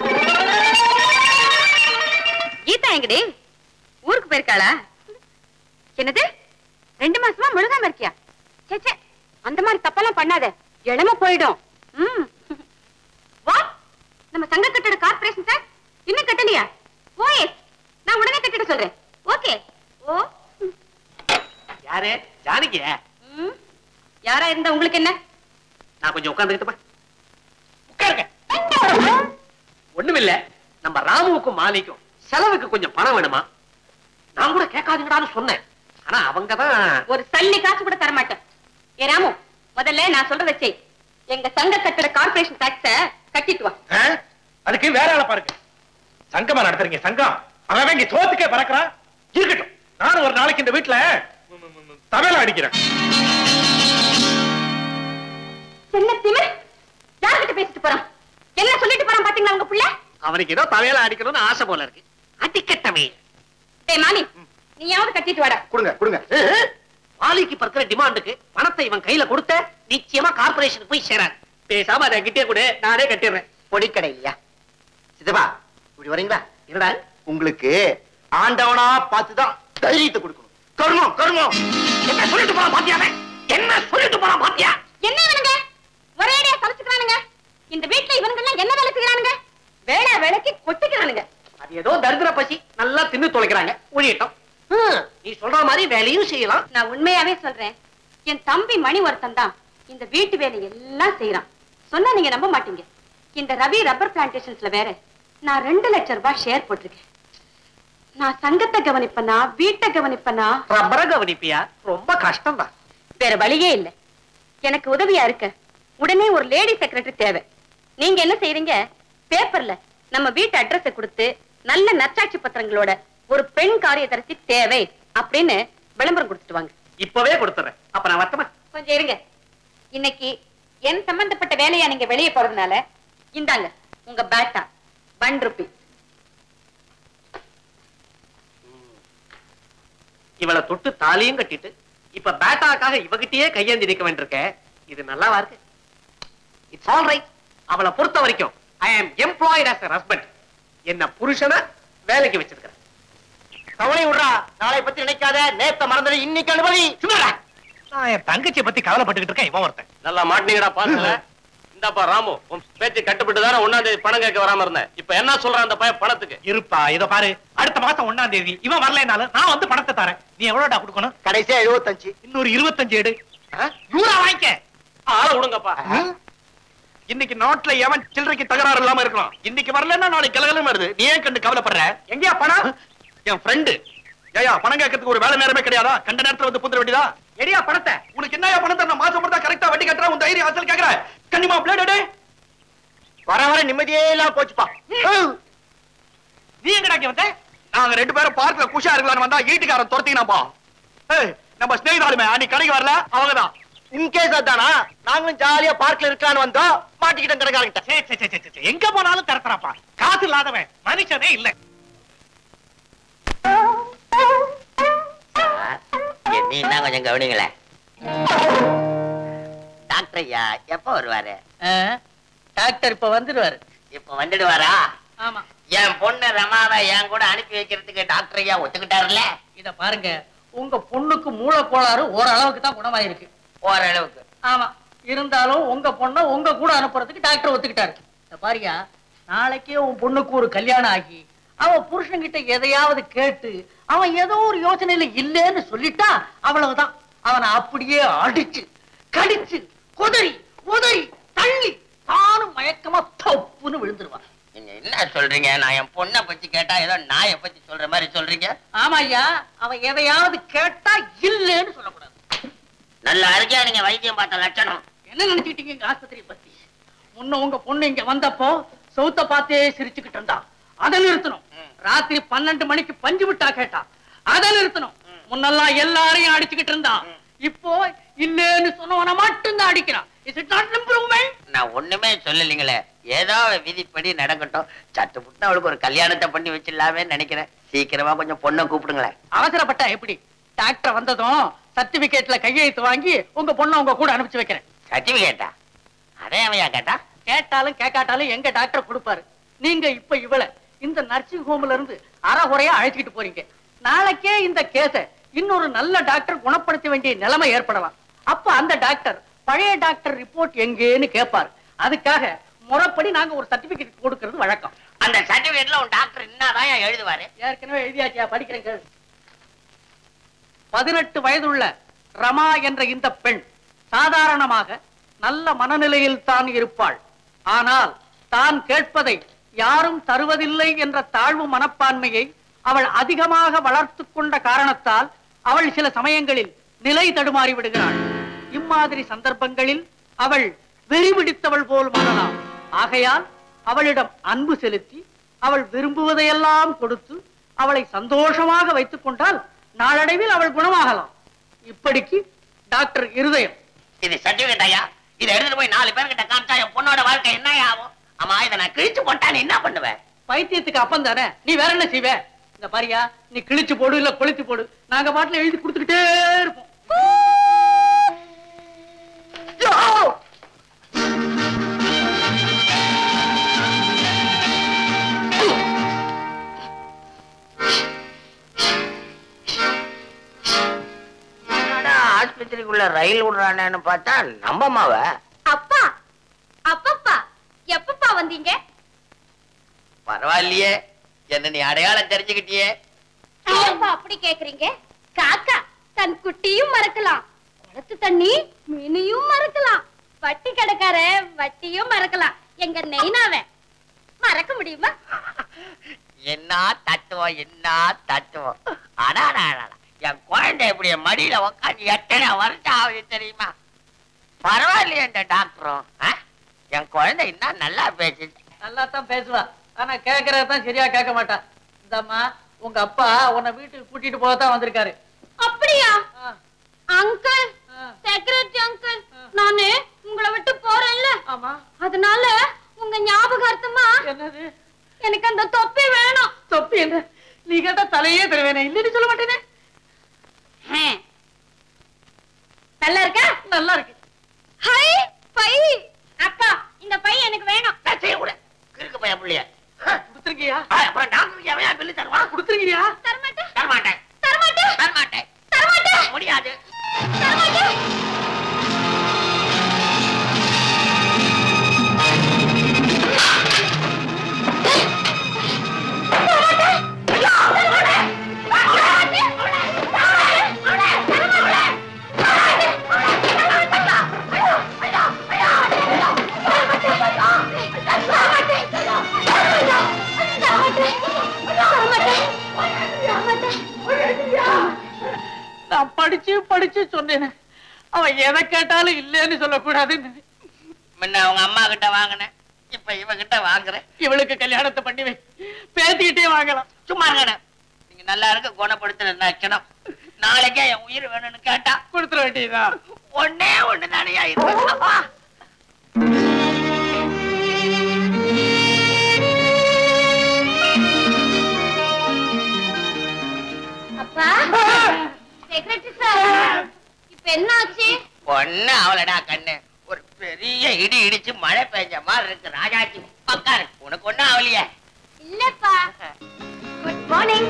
கீதா எங்கடி? ஊருக்கு போயிருக்காளா? என்னது ரெண்டு மாசமா முழுகாம இருக்கியா? சே சே அந்த மாதிரி தப்பெல்லாம் பண்ணாத, இளம போயிடும். ம் வா நம்ம சங்க கட்டட கார்ப்பரேஷன் சார் இன்னும் கட்டலையா? ஓயே நான் உடனே கட்டிட சொல்றேன். ஓகே ஓ யாரு? ஜானகியா? ம் யாரா இருந்தா உங்களுக்கு என்ன? நான் கொஞ்சம் உட்கார்ந்துக்கிட்டு உட்காருங்க. ஒண்ணுமில்ல, நம்ம ராமுவுக்கும் மாலிக்கும் செலவுக்கு கொஞ்சம் பணம் வேணுமா? நான் கூட கேட்காதீங்கடான்னு சொன்னேன். ஆனா அவங்கதான் ஒரு சல்லி காசு கூட தர மாட்டேன். ஏ ராமு முதல்ல நான் சொல்றதை செய். எங்க சங்க கட்டட கார்ப்பரேஷன் டாக்ஸ கட்டிட்டு வா. அதுக்கு வேற ஆளை பாருங்க. சங்கமா நடத்துறீங்க சங்கம். அவன் இங்க சோத்துக்கே பறக்குறான். இருக்கட்டும், நானும் ஒரு நாளைக்கு இந்த வீட்டுல தவேல அடிக்கிறேன். என்ன திமிர்? யார்கிட்ட பேசிட்டு போறான்? என்ன சொல்லிட்டு போறான் பாத்தீங்களா உங்க புள்ள? அவனுக்கு ஏதோ தவையில அடிக்கணும்னு ஆசை போல இருக்கு. அடிக்கட்டமே. டேய் மாலி நீயாவது கட்டிட்டு வாடா. கொடுங்க கொடுங்க. மாலிக்கு பறக்கிற டிமாண்டுக்கு பணத்தை இவன் கையில கொடுத்த நிச்சயமா கார்பரேஷனுக்கு போய் சேராது. பேசாம அதை கிட்டே கூட நானே கட்டிடுறேன். பொடிக்கடை இல்லையா? சித்தப்பா இப்படி வரீங்களா? என்னடா உங்களுக்கு ஆண்டவனா பார்த்துதான் தைரியத்தை கொடுக்கணும். கர்மம் கர்மம். என்ன சொல்லிட்டு போறான் பாத்தியாவே? என்ன சொல்லிட்டு போறான் பாத்தியா? என்ன இவனுங்க ஒரேடியா சலிச்சுக்கிறானுங்க? இந்த வீட்டுல இவனுங்க எல்லாம் என்ன வேலை செய்யறானுங்க? வேலை வேலைக்கு கொட்டிக்கிறானுங்க. அது ஏதோ தரித்திர பசி நல்லா தின்னு தொலைக்கிறாங்க. ஒழியட்டும். நீ சொல்ற மாதிரி வேலையும் செய்யலாம். நான் உண்மையாவே சொல்றேன். என் தம்பி மணி ஒருத்தன் தான் இந்த வீட்டு வேலை எல்லாம் செய்யறான். சொன்னா நீங்க நம்ப மாட்டீங்க. இந்த ரவி ரப்பர் பிளான்டேஷன்ஸ்ல வேற நான் ரெண்டு லட்சம் ரூபாய் ஷேர் போட்டிருக்கேன். நான் சங்கத்தை கவனிப்பனா வீட்டை கவனிப்பனா? ரப்பர கவனிப்பியா? ரொம்ப கஷ்டம் தான். வேற வழியே இல்ல. எனக்கு உதவியா இருக்க உடனே ஒரு லேடி செக்ரட்டரி தேவை. நீங்க என்ன செய்யறீங்க? பேப்பர்ல நம்ம வீட்டு அட்ரஸை கொடுத்து நல்ல நற்சாட்சி பத்திரங்களோட ஒரு பெண் காரியதரிசி தேவை அப்படின்னு விளம்பரம் கொடுத்துட்டு வாங்க. இப்பவே கொடுத்துறேன். அப்ப நான் வரட்டுமா? கொஞ்சம் இருங்க. இன்னைக்கு என் சம்பந்தப்பட்ட வேலையா நீங்க வெளியே போறதுனால இந்தாங்க உங்க பேட்டா ஒன் ருபி. இவளை தொட்டு தாலியும் கட்டிட்டு இப்ப பேட்டாக்காக இவகிட்டயே கையேந்தி நிக்க வேண்டியிருக்க. இது நல்லாவா இருக்கு? It's all right. அவளை பொறுத்த வரைக்கும் ஐ ஆம் எம்ப்ளாய்ட் as a husband. என்ன புருஷனை வேலைக்கு வச்சிருக்கிறேன். கவலை விடுறா. நாளை பத்தி நினைக்காத. நேத்த மறந்தது இன்னைக்கு அனுபவி. சும்மாடா. நான் என் தங்கச்சியை பத்தி கவலைப்பட்டுக்கிட்டு இருக்கேன். இவன் ஒருத்தன் நல்லா மாட்டீங்கடா பாருங்க. இந்தாப்பா ராமு, உன் பேச்சு கட்டுப்பட்டு தானே ஒன்னாம் தேதி பணம் கேட்க வராம இருந்தேன். இப்ப என்ன சொல்றான் அந்த பையன் பணத்துக்கு? இருப்பா இத பாரு. அடுத்த மாசம் ஒன்னாம் தேதி இவன் வரலைனாலும் நான் வந்து பணத்தை தரேன். நீ எவ்வளவுடா கொடுக்கணும்? கடைசியா எழுபத்தஞ்சு. இன்னொரு இருபத்தஞ்சு எடு. நூறா வாங்கிக்க. ஆள விடுங்கப்பா. இன்னைக்கு நாட்டுல எவன் சில்லறைக்கு தகராறு இல்லாம இருக்கலாம். இன்னைக்கு வரலன்னா நாளைக்கு கலகலம் வருது. நீ ஏன் கண்டு கவலைப்படுற? எங்கயா பணம்? என் ஃப்ரெண்டு. ஏயா பணம் கேட்கறதுக்கு ஒரு வேலை நேரமே கிடையாதா? கண்ட நேரத்துல வந்து புந்துற வேண்டியதா? எடியா பணத்தை. உனக்கு என்னயா பணம் தரணும்? மாசம் மட்டும் கரெக்டா வட்டி கட்டுற உன் தைரியம் அசல் கேக்குற. கண்டிப்பா பிளேட் எடு. வர வர நிம்மதியே இல்லாம போச்சுப்பா. நீ எங்கடா இங்க வந்த? நாங்க ரெண்டு பேரும் பார்க்ல குஷா இருக்கலாம்னு வந்தா ஈட்டுக்காரன் துரத்தினாப்பா. ஏய் நம்ம ஸ்நேகிதாலுமே அன்னைக்கு கடைக்கு வரல அவங்கதான். இன்கேஸ் அதானா நாங்களும் ஜாலியா பார்க்ல இருக்கலாம்னு வந்தோம். மாட்டிக்கிட்டோம் கடைக்காரங்கிட்ட. சே சே சே சே எங்க போனாலும் தரத்தறாப்பா. காசு இல்லாதவன் மனுஷனே இல்ல. நீ என்ன கொஞ்சம் கவனிங்களே. டாக்டர் ஐயா எப்ப வருவாரு? டாக்டர் இப்ப வந்துடுவாரு. இப்ப வந்துடுவாரா? ஆமா. என் பொண்ணு ரமாவை என் கூட அனுப்பி வைக்கிறதுக்கு டாக்டர் ஐயா ஒத்துக்கிட்டாருல்ல? இத பாருங்க, உங்க பொண்ணுக்கு மூளை கோளாறு ஓரளவுக்கு தான் குணமாயிருக்கு. ஓரளவுக்கு? ஆமா. இருந்தாலும் உங்க பொண்ணை உங்க கூட அனுப்புறதுக்கு டாக்டர் ஒத்துக்கிட்டாரு. இத பாரியா, நாளைக்கே உன் பொண்ணுக்கு ஒரு கல்யாணம் ஆகி அவன் புருஷன்கிட்ட எதையாவது கேட்டு அவன் ஏதோ ஒரு யோசனையில இல்லைன்னு சொல்லிட்டா அவ்வளவுதான். அவனை அப்படியே அடிச்சு கடிச்சு குதறி உதறி தள்ளி தானும் மயக்கமா தப்புன்னு விழுந்துருவான். நீங்க என்ன சொல்றீங்க? நான் என் பொண்ணை பத்தி கேட்டா ஏதோ நாயை பத்தி சொல்ற மாதிரி சொல்றீங்க. ஆமா ஐயா, அவன் எதையாவது கேட்டா இல்லைன்னு சொல்லக்கூடாது. நல்ல அருகியா நீங்க வைத்தியம் பார்த்த லட்சணம். என்ன நினைச்சுக்கிட்டீங்க எங்க ஆஸ்பத்திரி பத்தி? முன்ன உங்க பொண்ணு இங்க வந்தப்போ சௌத்த பார்த்தே சிரிச்சுக்கிட்டு இருந்தா, அதை நிறுத்தணும். ராத்திரி பன்னெண்டு மணிக்கு பஞ்சு விட்டா கேட்டா, அதை நிறுத்தணும். முன்னெல்லாம் எல்லாரையும் அடிச்சுக்கிட்டு இருந்தா, இப்போ இல்லன்னு சொன்னவன மட்டும்தான் அடிக்கிறான். Is it not improvement? நான் ஒண்ணுமே சொல்லலீங்களே, ஏதோ விதிப்படி நடக்கட்டும். சட்டு புட்டு அவளுக்கு ஒரு கல்யாணத்தை பண்ணி வச்சிடலாமே நினைக்கிறேன். சீக்கிரமா கொஞ்சம் பொண்ணை கூப்பிடுங்களேன். அவசரப்பட்டா எப்படி? டாக்டர் வந்ததும் சர்டிபிகேட்ல கையெழுத்து வாங்கி உங்க பொண்ணை உங்க கூட அனுப்பிச்சு வைக்கிறேன். சர்டிபிகேட்டா? அதே அவையா கேட்டா? கேட்டாலும் கேட்காட்டாலும் எங்க டாக்டர் கொடுப்பாரு. நீங்க இப்ப இவள இந்த நர்சிங் ஹோம்ல இருந்து அறகுறையா அழைச்சிட்டு போறீங்க. நாளைக்கே இந்த கேஸ இன்னொரு நல்ல டாக்டர் குணப்படுத்த வேண்டிய நிலைமை ஏற்படலாம். அப்ப அந்த டாக்டர் பழைய டாக்டர் ரிப்போர்ட் எங்கேன்னு கேட்பாரு. அதுக்காக முறைப்படி நாங்க ஒரு சர்டிபிகேட் கொடுக்கிறது வழக்கம். அந்த சர்டிபிகேட்ல ஒரு டாக்டர் என்னதான் எழுதுவாரு? ஏற்கனவே எழுதியாச்சியா, படிக்கிறேன் கேளு. பதினெட்டு வயதுள்ள ரமா என்ற இந்த பெண் சாதாரணமாக நல்ல மனநிலையில் தான் இருப்பாள். ஆனால் தான் கேட்பதை யாரும் தருவதில்லை என்ற தாழ்வு மனப்பான்மையை அவள் அதிகமாக வளர்த்து கொண்ட காரணத்தால் அவள் சில சமயங்களில் நிலை தடுமாறி விடுகிறாள். இம்மாதிரி சந்தர்ப்பங்களில் அவள் வெறிபிடித்தவள் போல் மாறலாம். ஆகையால் அவளிடம் அன்பு செலுத்தி அவள் விரும்புவதையெல்லாம் கொடுத்து அவளை சந்தோஷமாக வைத்துக் கொண்டால் நாளடைவில் அவள் குணமாகலாம். இப்படிக்கு டாக்டர் இருதயம். இது சர்டிபிகேட் ஐயா, இதை எடுத்துட்டு போய் நாலு பேர்கிட்ட காமிச்சா என் பொண்ணோட வாழ்க்கை என்ன ஆகும்? ஆமா, இதை நான் கிழிச்சு போட்டா நீ என்ன பண்ணுவேன்? பைத்தியத்துக்கு அப்பம் தானே, நீ வேற என்ன செய்வ? இந்த பாரியா, நீ கிழிச்சு போடு இல்ல கொளுத்தி போடு, நாங்க பாட்டுல எழுதி கொடுத்துக்கிட்டே இருப்போம். ஆஸ்பத்திரிக்குள்ள ரயில் விடுறானு பார்த்தா நம்ம அம்மாவ. அப்பா அப்பப்பா எப்பப்பா வந்தீங்க? பரவாயில்லையே, என்ன நீ அடையாளம் தெரிஞ்சுக்கிட்டியே. ஏப்பா அப்படி கேக்குறீங்க? காக்கா தன் குட்டியும் மறக்கலாம், குளத்து தண்ணி மீனையும் மறக்கலாம், வட்டி கடைக்கார வட்டியும் மறக்கலாம், எங்க நெய்னாவ மறக்க முடியுமா? என்ன தத்துவம், என்ன தத்துவம். ஆனா என் குழந்தை எப்படி மடியில உட்காந்து எத்தனை வருஷம் ஆகுது தெரியுமா? பரவாயில்லையே இந்த டாக்டரும். என் குழந்தை இன்னும் நல்லா பேசுது. நல்லா தான் பேசுவா, ஆனா கேக்குறதான் சரியா கேட்க மாட்டா. இந்தம்மா, உங்க அப்பா உன்னை வீட்டுக்கு கூட்டிட்டு போகத்தான் வந்திருக்காரு. அப்படியா? அங்கிள், செக்ரட்டரி அங்கிள், நானு உங்களை விட்டு போறேன்ல, அதனால உங்க ஞாபகார்த்தமா என்னது, எனக்கு அந்த தொப்பி வேணும். தொப்பி என்ன? நீ கேட்டா தலையே தருவேனே, இல்லன்னு சொல்ல மாட்டேனே. நல்லா இருக்கா? நல்லா இருக்கு. ஹை பை அக்கா, இந்த பை எனக்கு வேணும். கிறுக்கு பையன் புள்ளிய கொடுத்துருக்கியா? அப்புறம் டாக்டர் எவையா பில்லு தருவான்? கொடுத்துருக்கியா? தரமாட்டேன் தரமாட்டேன் தரமாட்டேன் தரமாட்டேன் தரமாட்டேன் முடியாது தரமாட்டேன். நான் படிச்சு படிச்சு சொன்னேன், அவன் எதை கேட்டாலும் இல்லன்னு சொல்லக்கூடாதுன்னு. முன்ன அவங்க அம்மா கிட்ட வாங்கினேன், இப்ப இவ கிட்ட வாங்குறேன். இவளுக்கு கல்யாணத்தை பண்ணி வை, பேசிக்கிட்டே வாங்கலாம். சும்மா இருங்க, நீங்க நல்லா இருக்க குணப்படுத்துற லட்சணம். நாளைக்கே என் உயிர் வேணும்னு கேட்டா கொடுத்துட வேண்டியதுதான். ஒன்னே ஒண்ணு தானே இருக்கு. அப்பா செக்ரட்டரி சார் இப்ப என்ன ஆச்சு? ஒண்ணு அவளடா கண்ணு, ஒரு பெரிய இடி இடிச்சு மழை பெஞ்ச மாதிரி இருக்கு. ராஜாச்சி பக்காரு, உனக்கு ஒண்ணும் அவளியே? இல்லப்பா. Good morning.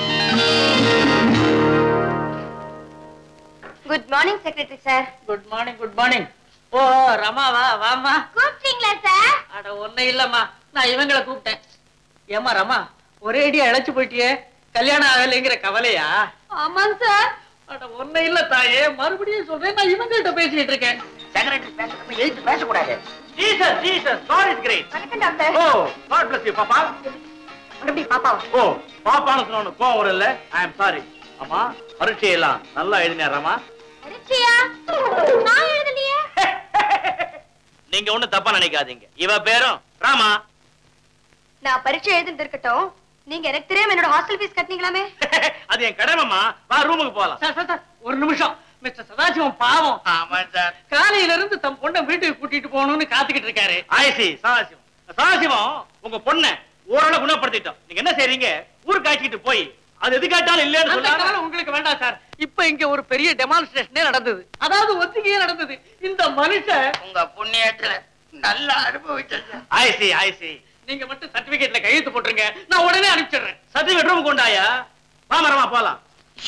Good morning secretary sir. Good morning good morning. ஓ ரமாவா, வாமா. கூப்பிட்டீங்களா சார்? அட ஒண்ணு இல்லம்மா, நான் இவங்களை கூப்பிட்டேன். ஏமா ரமா, ஒரே அடியா இழைச்சு போயிட்டியே, கல்யாணம் ஆகலைங்கிற கவலையா? ஆமாங்க சார். அட ஒண்ணு இல்ல தாயே, மறுபடியும் சொல்றேன், நான் இவங்ககிட்ட பேசிட்டு இருக்கேன். செக்ரட்டரி பேசுறப்ப எழுத்து பேசக்கூடாது. Jesus Jesus God is great. வணக்கம் doctor. Oh God bless you பாப்பா. மறுபடியும் பாப்பாவா? ஓ பாப்பான்னு சொன்ன கோவம் வரல. I am sorry. அம்மா பரீட்சை எல்லாம் நல்லா எழுதினா ரமா? பரீட்சையா? நான் எழுதலையே. நீங்க ஒண்ணு தப்பா நினைக்காதீங்க, இவ பேரும் ராமா. நான் பரீட்சை எழுதிட்டு இருக்கட்டும், நீங்க எனக்கு தெரியாம என்னோட ஹாஸ்டல் ஃபீஸ் கட்டினீங்களாமே? அது என் கடமைமா. வா ரூமுக்கு போலாம். சார் சார் சார் ஒரு நிமிஷம். மிஸ்டர் சதாசிவம் பாவம், ஆமா சார். காலையில இருந்து தம் பொண்ணை வீட்டுக்கு கூட்டிட்டு போகணும்னு காத்துக்கிட்டு இருக்காரு. ஆயிசி சதாசிவம். சதாசிவம் உங்க பொண்ணை ஓரளவு குணப்படுத்திட்டோம். நீங்க என்ன செய்றீங்க, ஊருக்கு அழைச்சிட்டு போய் அது எது கேட்டாலும் இல்லன்னு அந்த சொல்லாம. கவலை உங்களுக்கு வேண்டாம் சார். இப்ப இங்க ஒரு பெரிய டெமான்ஸ்ட்ரேஷனே நடந்தது, அதாவது ஒத்திகையே நடந்தது. இந்த மனுஷன் உங்க புண்ணியத்துல நல்லா அனுபவிச்சேன் சார். ஆயிசி ஆயிசி. நீங்க மட்டும் சர்டிபிகேட்ல கையெழுத்து போட்டுருங்க, நான் உடனே அனுப்பிச்சிடுறேன். சர்டிபிகேட் ரூமுக்கு கொண்டாயா? வாமரமா போலாம்.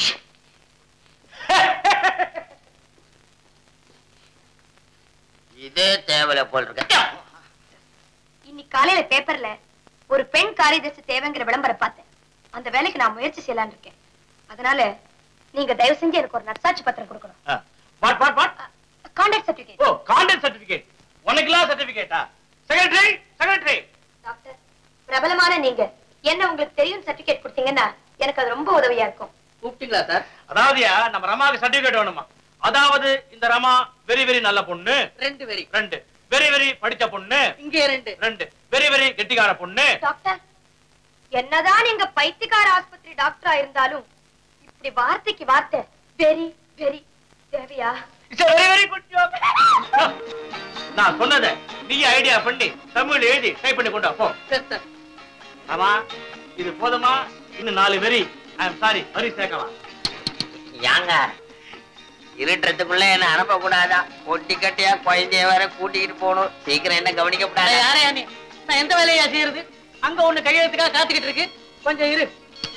இதே தேவலை போல் இருக்க. இன்னைக்கு காலையில பேப்பர்ல ஒரு பெண் காரியதர்சி தேவைங்கிற விளம்பரம் பார்த்தேன். அந்த வேலைக்கு நான் முயற்சி செய்யலாம்னு இருக்கேன். அதனால நீங்க தயவு செஞ்சு எனக்கு ஒரு நட்சாட்சி பத்திரம் கொடுக்கணும். What what what? Contact certificate. Oh contact certificate. உனக்குலாம் சர்டிபிகேட்டா? Secretary secretary. டாக்டர், பிரபலமான நீங்க என்ன உங்களுக்கு தெரியும் சர்டிபிகேட் கொடுத்தீங்கன்னா எனக்கு அது ரொம்ப உதவியா இருக்கும். கூப்பிட்டீங்களா சார்? அதாவதுயா நம்ம ரமாவுக்கு சர்டிபிகேட் வேணுமா? அதாவது இந்த ரமா வெரி வெரி நல்ல பொண்ணு, ரெண்டு வெரி. ரெண்டு வெரி வெரி படிச்ச பொண்ணு, இங்கே ரெண்டு. ரெண்டு வெரி வெரி கெட்டிக்கார பொண்ணு. டாக்டர், என்னதான் நீங்க பைத்தியக்கார ஆஸ்பத்திரி டாக்டரா இருந்தாலும் இப்படி வார்த்தைக்கு வார்த்தை வெரி வெரி தேவையா? It's a very very good job. நான் சொன்னதை நீ ஐடியா பண்ணி தமிழ் எழுதி டைப் பண்ணி கொண்டு வா போ. சரி சார். ஆமா இது போதுமா? இன்னும் நாலு வெரி ஐ அம் சாரி வரி சேர்க்கலாம். யாங்க இருட்டுறதுக்குள்ள என்ன அனுப்ப கூடாதா? பொட்டி கட்டியா குழந்தைய வேற கூட்டிக்கிட்டு போகணும். சீக்கிரம் என்ன கவனிக்கப்படாது. யாரையா நீ? நான் எந்த வேலையா செய்யறது? அங்க ஒண்ணு கையெழுத்துக்காக காத்துக்கிட்டு இருக்கு, கொஞ்சம் இரு.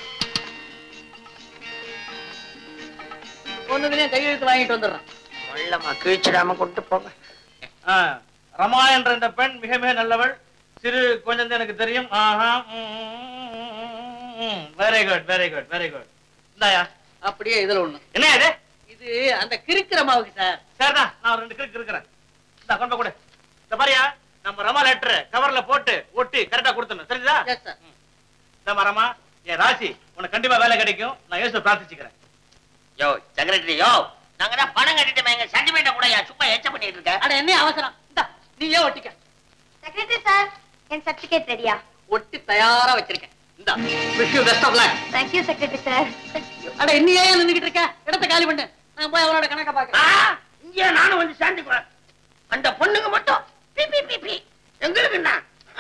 ஒண்ணுலயும் கையெழுத்து வாங்கிட்டு வந்துடுறேன். உள்ளமா கீழ்ச்சிடாம கொண்டு போங்க. ரமா என்ற இந்த பெண் மிக மிக நல்லவள். சிறு கொஞ்சம் எனக்கு தெரியும். Very good very good very good. இந்தாயா அப்படியே இதுல ஒண்ணு. என்ன இது? இது அந்த கிறுக்கிறமாவுக்கு சார். சரிதான், நான் ரெண்டு கிறுக்கு இருக்கிறேன். இந்த கொண்டு கூட இந்த மாதிரியா நம்ம ரமா லெட்டர் கவர்ல போட்டு ஒட்டி கரெக்டா கொடுத்துடணும். சரிதா? Yes sir. இந்த மரமா என் ராசி உனக்கு கண்டிப்பா வேலை கிடைக்கும். நான் இயேசு பிரார்த்திச்சுக்கிறேன். யோ செக்ரட்டரி, யோ நாங்க தான் பணம் கட்டிட்டோமே, எங்க சர்டிபிகேட் கூட சும்மா எச்ச பண்ணிட்டு இருக்க. அட என்ன அவசரம்? இந்தா நீயே ஒட்டிக்க. செக்ரட்டரி சார், என் சர்டிபிகேட் ரெடியா? ஒட்டி தயாரா வச்சிருக்கேன். இந்தா wish you best of luck. Thank you secretary sir. அட இன்னியே நின்னுகிட்டு இருக்க, இடத்தை காலி பண்ணு. நான் போய் அவளோட கணக்க பாக்க. இங்கே நானும் வந்து சேர்ந்துக்குவேன். அந்த பொண்ணுங்க மட்டும் பி பி பி பி எங்களுக்கு என்ன?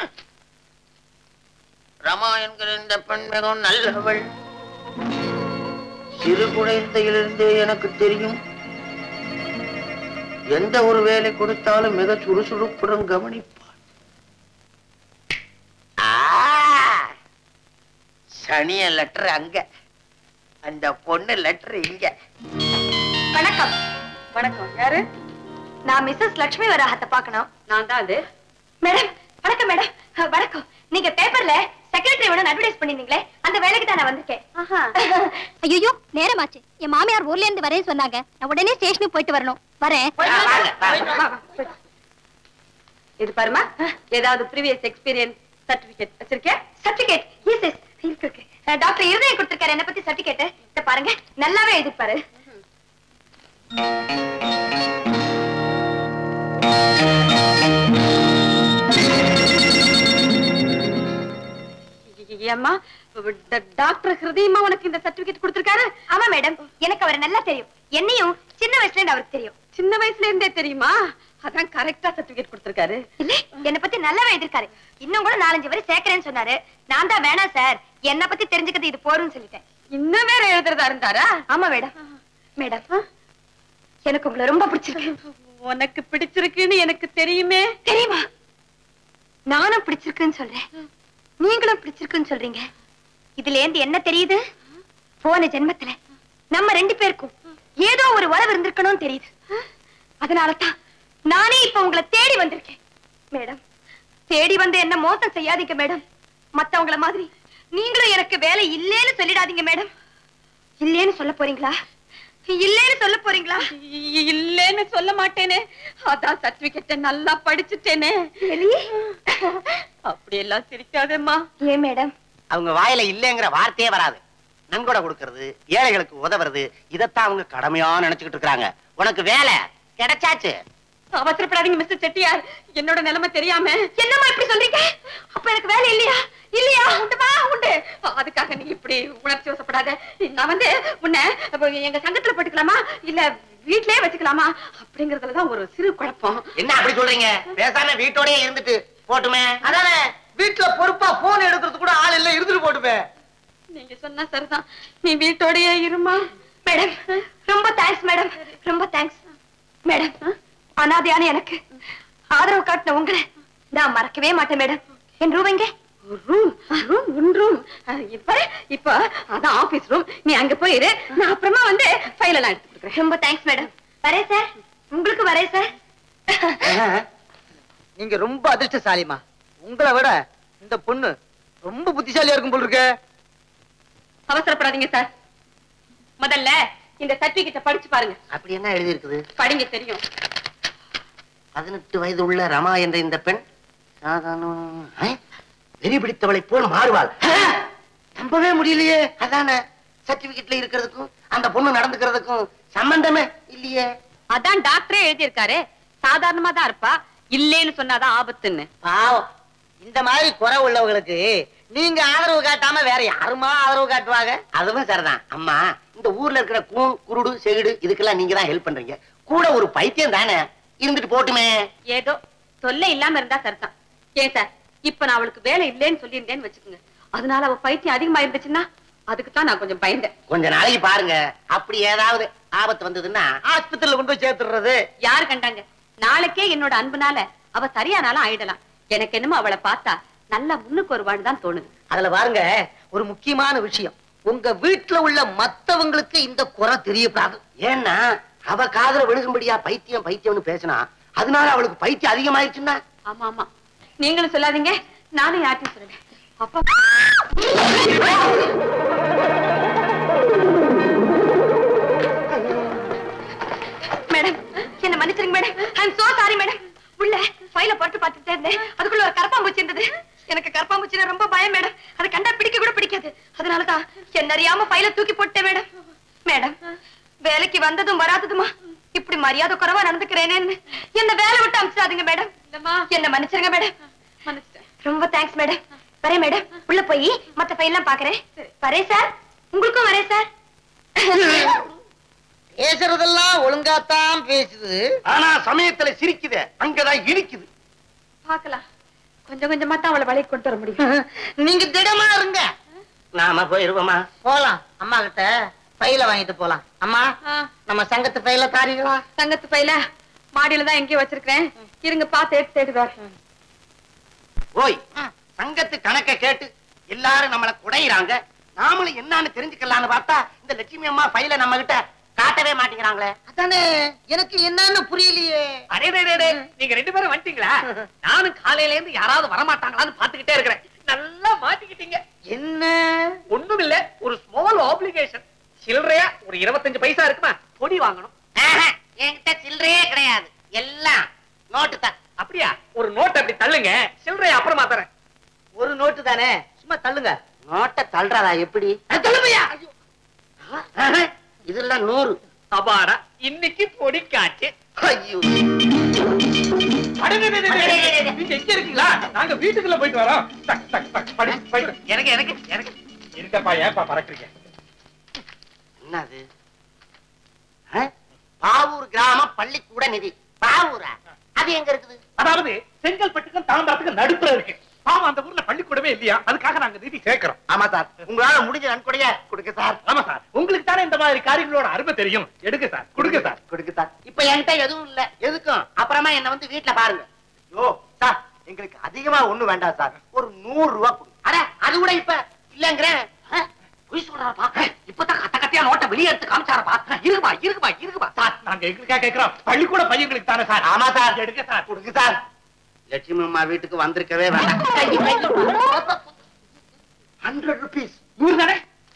ரமா என்கிற இந்த பெண் மிகவும் நல்லவள். சிறு குழந்தையிலிருந்து எனக்கு தெரியும். எந்த ஒரு வேலை கொடுத்தாலும் மிக சுறுசுறுப்புடன் கவனிப்பாள். சனிய லெட்டர் அங்க, அந்த பொண்ணு லெட்டர் இங்க. வணக்கம். வணக்கம். யாரு? நான் மிஸ்ஸஸ் லட்சுமி வராகத்தை பார்க்கணும். நான் தான் அது. மேடம் வணக்கம். மேடம் வணக்கம். நீங்க பேப்பர்ல செக்ரட்டரி வேணும் அட்வர்டைஸ் பண்ணிருந்தீங்களே, அந்த வேலைக்கு தான் நான் வந்திருக்கேன். ஐயோ நேரமாச்சு. என் மாமியார் ஊர்ல இருந்து வரேன்னு சொன்னாங்க. நான் உடனே ஸ்டேஷனுக்கு போயிட்டு வரணும். வரேன். இது பாருமா, ஏதாவது ப்ரீவியஸ் எக்ஸ்பீரியன்ஸ் சர்டிபிகேட் வச்சிருக்கேன்? சர்டிபிகேட் எஸ் எஸ் இருக்கு இருக்கு. டாக்டர் இருதயம் கொடுத்திருக்காரு என்ன பத்தி சர்டிபிகேட். இத பாருங்க, நல்லாவே எழுதிப்பாரு. ஏம்மா, டாக்டர் ஹிருதயமா உனக்கு இந்த சர்டிபிகேட் கொடுத்திருக்காரு? ஆமா மேடம், எனக்கு அவர் நல்லா தெரியும். என்னையும் சின்ன வயசுல இருந்து அவருக்கு தெரியும். சின்ன வயசுல இருந்தே தெரியுமா? அதான் கரெக்டா சர்டிபிகேட் கொடுத்திருக்காரு. இல்ல, என்ன பத்தி நல்லாவே எழுதிருக்காரு. இன்னும் கூட நாலஞ்சு வரை சேர்க்கிறேன்னு சொன்னாரு. நான் தான் வேணாம் சார், என்ன பத்தி தெரிஞ்சுக்கிறது இது போறோம்னு சொல்லிட்டேன். இன்னும் வேற எழுதுறதா இருந்தாரா? ஆமா மேடம். மேடம் எனக்கு உங்களை ரொம்ப பிடிச்சிருக்கு. உனக்கு பிடிச்சிருக்குன்னு எனக்கு தெரியுமே. தெரியுமா? நானும் பிடிச்சிருக்குன்னு சொல்றேன், நீங்களும் பிடிச்சிருக்குன்னு சொல்றீங்க. இதுல இருந்து என்ன தெரியுது? போன ஜென்மத்துல நம்ம ரெண்டு பேருக்கும் ஏதோ ஒரு உறவு இருந்திருக்கணும் தெரியுது. அதனாலதான் நானே இப்ப உங்களை தேடி வந்திருக்கேன். மேடம், தேடி வந்து என்ன மோசம் செய்யாதீங்க மேடம். மத்தவங்கள மாதிரி நீங்களும் எனக்கு வேலை இல்லேன்னு சொல்லிடாதீங்க மேடம். இல்லேன்னு சொல்ல போறீங்களா? இல்லேன்னு சொல்ல போறீங்களா? இல்லேன்னு சொல்ல மாட்டேனே, அதான் சர்டிபிகேட்ட நல்லா படிச்சுட்டேனே. அப்படி எல்லாம் சிரிக்காதேம்மா. ஏன் மேடம்? அவங்க வாயில இல்லங்கிற வார்த்தையே வராது. நன்கொடை கொடுக்கறது, ஏழைகளுக்கு உதவுறது, இதத்தான் அவங்க கடமையா நினைச்சுக்கிட்டு இருக்காங்க. உனக்கு வேலை கிடைச்சாச்சு. அவசரப்படாதீங்க மிஸ்டர் செட்டியார், என்னோட நிலைமை தெரியாம. என்னம்மா இப்படி சொல்றீங்க? அப்ப எனக்கு வேலை இல்லையா? இல்லையா? உண்டுமா உண்டு. அதுக்காக நீ இப்படி உணர்ச்சி வசப்படாத. நான் வந்து உன்னை எங்க சங்கத்துல போட்டுக்கலாமா இல்ல வீட்லயே வச்சுக்கலாமா அப்படிங்கறதுலதான் ஒரு சிறு குழப்பம். என்ன அப்படி சொல்றீங்க? பேசாம வீட்டோடயே இருந்துட்டு போட்டுமே. அதானே, வீட்டுல பொறுப்பா போன் எடுக்கிறது கூட ஆள் இல்ல, இருந்துட்டு போட்டுமே. நீங்க சொன்னா சரிதான், நீ வீட்டோடயே இருமா. மேடம் ரொம்ப தேங்க்ஸ் மேடம், ரொம்ப தேங்க்ஸ் மேடம். அனாதையான எனக்கு ஆதரவு காட்டின உங்களை நான் மறக்கவே மாட்டேன் மேடம். என் ரூபங்க ரூம் ரூம் ஒன் ரூம் இப்ப இப்ப அதான் ஆபீஸ் ரூம். நீ அங்க போயிரு, நான் அப்புறமா வந்து ஃபைல் எல்லாம் எடுத்து கொடுக்குறேன். ரொம்ப தேங்க்ஸ் மேடம். வரேன் சார். உங்களுக்கு வரேன் சார். நீங்க ரொம்ப அதிர்ஷ்டசாலிமா. உங்களை விட இந்த பொண்ணு ரொம்ப புத்திசாலியா இருக்கும் போல இருக்கு. அவசரப்படாதீங்க சார், முதல்ல இந்த சர்டிபிகேட்டை படிச்சு பாருங்க. அப்படி என்ன எழுதி இருக்குது? படிங்க, தெரியும். பதினெட்டு வயது உள்ள ரமா என்ற இந்த பெண் சாதாரண வெறி பிடித்தவளை போல் மாறுவாள். நம்பவே முடியலையே. அதானே, சர்டிபிகேட்ல இருக்கிறதுக்கும் அந்த பொண்ணு நடந்துக்கிறதுக்கும் சம்பந்தமே இல்லையே. அதான் டாக்டரே எழுதியிருக்காரு, சாதாரணமா தான் இருப்பா, இல்லேன்னு சொன்னாதான் ஆபத்துன்னு. பாவம், இந்த மாதிரி குறை உள்ளவங்களுக்கு நீங்க ஆதரவு காட்டாம வேற யாருமா ஆதரவு காட்டுவாங்க? அதுவும் சரிதான். அம்மா, இந்த ஊர்ல இருக்கிற கூன் குருடு செகுடு இதுக்கெல்லாம் நீங்க தான் ஹெல்ப் பண்றீங்க. கூட ஒரு பைத்தியம் தானே இருந்துட்டு போட்டுமே. ஏதோ தொல்லை இல்லாம இருந்தா சரிதான். ஏன் சார், இப்ப நான் அவளுக்கு வேலை இல்லேன்னு சொல்லியிருந்தேன்னு வச்சுக்கோங்க, அதனால அவ பைத்தியம் அதிகமா இருந்துச்சுன்னா அதுக்குதான் நான் கொஞ்சம் பயந்தேன். கொஞ்ச நாளைக்கு பாருங்க, அப்படி ஏதாவது ஆபத்து வந்ததுன்னா ஆஸ்பத்திரியில கொண்டு போய் சேர்த்துடுறது. யாரு கண்டாங்க, நாளைக்கே என்னோட அன்புனால அவ சரியானாலும் ஆயிடலாம். எனக்கு என்னமோ அவளை பார்த்தா நல்லா முன்னுக்கு ஒரு வாழ் தான் தோணுது. அதுல பாருங்க, ஒரு முக்கியமான விஷயம், உங்க வீட்டுல உள்ள மத்தவங்களுக்கு இந்த குறை தெரியக்கூடாது. ஏன்னா அவ காதுல விழுகும்படியா பைத்தியம் பைத்தியம்னு பேசினா அதனால அவளுக்கு பைத்தியம் அதிகமாயிருச்சுன்னா. ஆமா ஆமா, நீங்களும் சொல்லாதீங்க, நானும் யார்ட்டையும் சொல்லுவேன். அப்பா மேடம், என்ன மன்னிச்சிருங்க madam. I am so sorry madam. உள்ள ஃபைல போட்டு பார்த்துட்டே இருந்தேன், அதுக்குள்ள ஒரு கரப்பாம்பூச்சி இருந்தது. எனக்கு கரப்பாம்பூச்சினா ரொம்ப பயம் மேடம். அதை கண்டா பிடிக்க கூட பிடிக்காது. அதனாலதான் என்ன அறியாம ஃபைல தூக்கி போட்டேன் மேடம். மேடம், வேலைக்கு வந்ததும் வராததுமா இப்படி மரியாதை குறைவா நடந்துக்கிறேன்னு என்ன வேலை விட்டு அமிச்சிடாதீங்க மேடம். என்ன மன்னிச்சிருங்க மேடம். மன்னிச்சிட்டேன். ரொம்ப தேங்க்ஸ் மேடம். வரேன் மேடம், உள்ள போய் மத்த ஃபைல் எல்லாம் பாக்குறேன். வரேன் சார். உங்களுக்கும் வரேன் சார். பேசுறதெல்லாம் ஒழுங்காத்தான் பேசுது, ஆனா சமயத்துல சிரிக்குது, அங்கதான் இடிக்குது. பாக்கலாம், கொஞ்சம் கொஞ்சமா தான் அவளை வேலைக்கு கொண்டு வர முடியும். நீங்க திடமா இருங்க. நாம போயிருவோமா? போலாம், அம்மா கிட்ட ஃபைல வாங்கிட்டு போலாம். அம்மா, நம்ம சங்கத்து ஃபைல தாரீங்களா? சங்கத்து பையில மாடியில தான் எங்கேயோ வச்சிருக்கேன், இருங்க பாத்து எடுத்து தேடி வரேன். ஓய், சங்கத்து கணக்க கேட்டு எல்லாரும் நம்மள குடையிறாங்க. நாமளும் என்னன்னு தெரிஞ்சுக்கலாம்னு பார்த்தா இந்த லட்சுமி அம்மா ஃபைல நம்ம கிட்ட காட்டவே மாட்டேங்கிறாங்களே. அதானே எனக்கு என்னன்னு புரியலையே. அடே டே, டே, டே, நீங்க ரெண்டு பேரும் வந்துட்டீங்களா? நானும் காலையில இருந்து யாராவது வரமாட்டாங்களான்னு பாத்துக்கிட்டே இருக்கிறேன். நல்லா மாட்டிக்கிட்டீங்க. என்ன? ஒண்ணும் இல்ல, ஒரு ஸ்மால் ஆப்ளிகேஷன். சில்லறையா ஒரு இருபத்தஞ்சு பைசா இருக்குமா, பொடி வாங்கணும். என்கிட்ட சில்லறையே கிடையாது, எல்லாம் நோட்டு தான். அப்படியா? ஒரு நோட் அப்படி தள்ளுங்க, சில்லறையா அப்புறமா தரேன். ஒரு நோட்டு தானே, சும்மா தள்ளுங்க. நோட்டை தள்ளுறதா எப்படி? தள்ளுமையா? இதெல்லாம் நூறு. அபாரா, இன்னைக்கு பொடி காச்சு. ஐயோ, அடே, டே, டே, டே, டே, டே, நீங்க எங்க இருக்கீங்களா? நாங்க வீட்டுக்குள்ள போயிட்டு வரோம். டக், டக், டக், படி, படி. எனக்கு எனக்கு எனக்கு இருக்கப்பா, ஏன்பா பறக்குறீங்க? என்னது? பாவூர் கிராம பள்ளிக்கூட நிதி. பாவூரா? அது எங்க இருக்குது? அதாவது செங்கல்பட்டுக்கும் தாம்பரத்துக்கும் நடுப்புற இருக்கு. பாவம் அந்த ஊர்ல பள்ளிக்கூடமே இல்லையா, அதுக்காக நாங்க நிதி சேர்க்கிறோம். ஆமா சார், உங்களால முடிஞ்ச நன்கொடைய கொடுங்க சார். ஆமா சார், உங்களுக்கு தானே இந்த மாதிரி காரியங்களோட அருமை தெரியும். எடுங்க சார், கொடுங்க சார், கொடுங்க சார். இப்ப என்கிட்ட எதுவும் இல்ல. எதுக்கும் அப்புறமா என்ன வந்து வீட்டுல பாருங்க. யோ சார், எங்களுக்கு அதிகமா ஒண்ணு வேண்டாம் சார், ஒரு நூறு ரூபாய் கொடுங்க. அட அது கூட இப்ப இல்லங்கிறேன். போய் சொல்றாப்பா, இப்பதான் கட்ட கட்டியா நோட்டை வெளியே எடுத்து காமிச்சாரப்பா. இருக்குப்பா இருக்குப்பா இருக்குப்பா சார். நாங்க எங்களுக்கா கேட்கிறோம், பள்ளிக்கூட பையங்களுக்கு தானே சார். ஆமா சார், எடுங்க சார், கொடுங்க சார். லட்சுமி அம்மா வீட்டுக்கு வந்திருக்கவே வேண்டாம். ஹண்ட்ரட் ருபீஸ் நூறு தானே.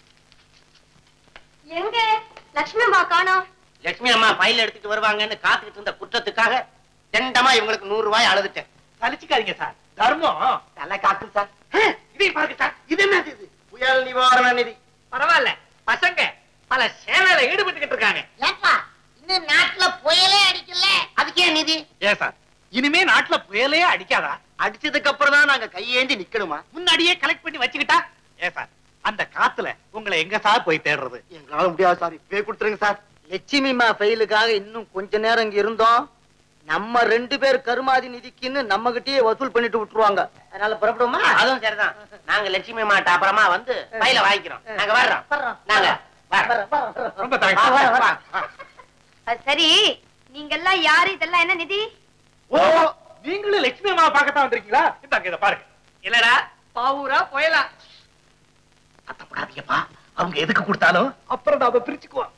எங்க லட்சுமி அம்மா காணோம்? லட்சுமி அம்மா ஃபைல் எடுத்துட்டு வருவாங்கன்னு காத்துக்கிட்டு இருந்த குற்றத்துக்காக தெண்டமா இவங்களுக்கு நூறு ரூபாய் அழுதுட்டேன். சலிச்சுக்காதீங்க சார், தர்மம் தலை காக்கும் சார். இதையும் பாருங்க சார். இது என்னது இது? புயல் நிவாரண நிதி. பரவாயில்ல, பசங்க பல சேவையில ஈடுபட்டுக்கிட்டு இருக்காங்க. ஏப்பா இன்னும் நாட்டுல புயலே அடிக்கல, அதுக்கே நிதி? ஏன் சார், இனிமே நாட்டுல புயலே அடிக்காதா? அடிச்சதுக்கு அப்புறம் தான் நாங்க கையேந்தி நிக்கணுமா? முன்னாடியே கலெக்ட் பண்ணி வச்சுக்கிட்டா? ஏன் சார், அந்த காத்துல உங்களை எங்க சார் போய் தேடுறது? எங்களால முடியாது சார், இப்பவே கொடுத்துருங்க சார். லட்சுமி அம்மா ஃபைலுக்காக இன்னும் கொஞ்ச நேரம் இங்க இருந்தோம், நம்ம ரெண்டு பேர் கருமாதி நிதிக்குன்னு நம்ம கிட்டயே வசூல் பண்ணிட்டு விட்டுருவாங்க. அதனால புறப்படுமா? அதுவும் சரிதான். நாங்க லட்சுமி அம்மாட்ட அப்புறமா வந்து ஃபைல வாங்கிக்கிறோம். நாங்க வர்றோம். நாங்க வர்றோம். ரொம்ப தேங்க்ஸ். அது சரி, நீங்க எல்லாம் யாரு? இதெல்லாம் என்ன நிதி? ஓ, நீங்களும் லட்சுமி அம்மாவை பார்க்கத்தான் வந்திருக்கீங்களா? இந்தாங்க இத பாருங்க. இல்லடா பாவூரா புயலா? அத்தப்படாதீங்கப்பா, அவங்க எதுக்கு கொடுத்தாலும் அப்புறம் நாம பிரிச்சுக்குவோம்.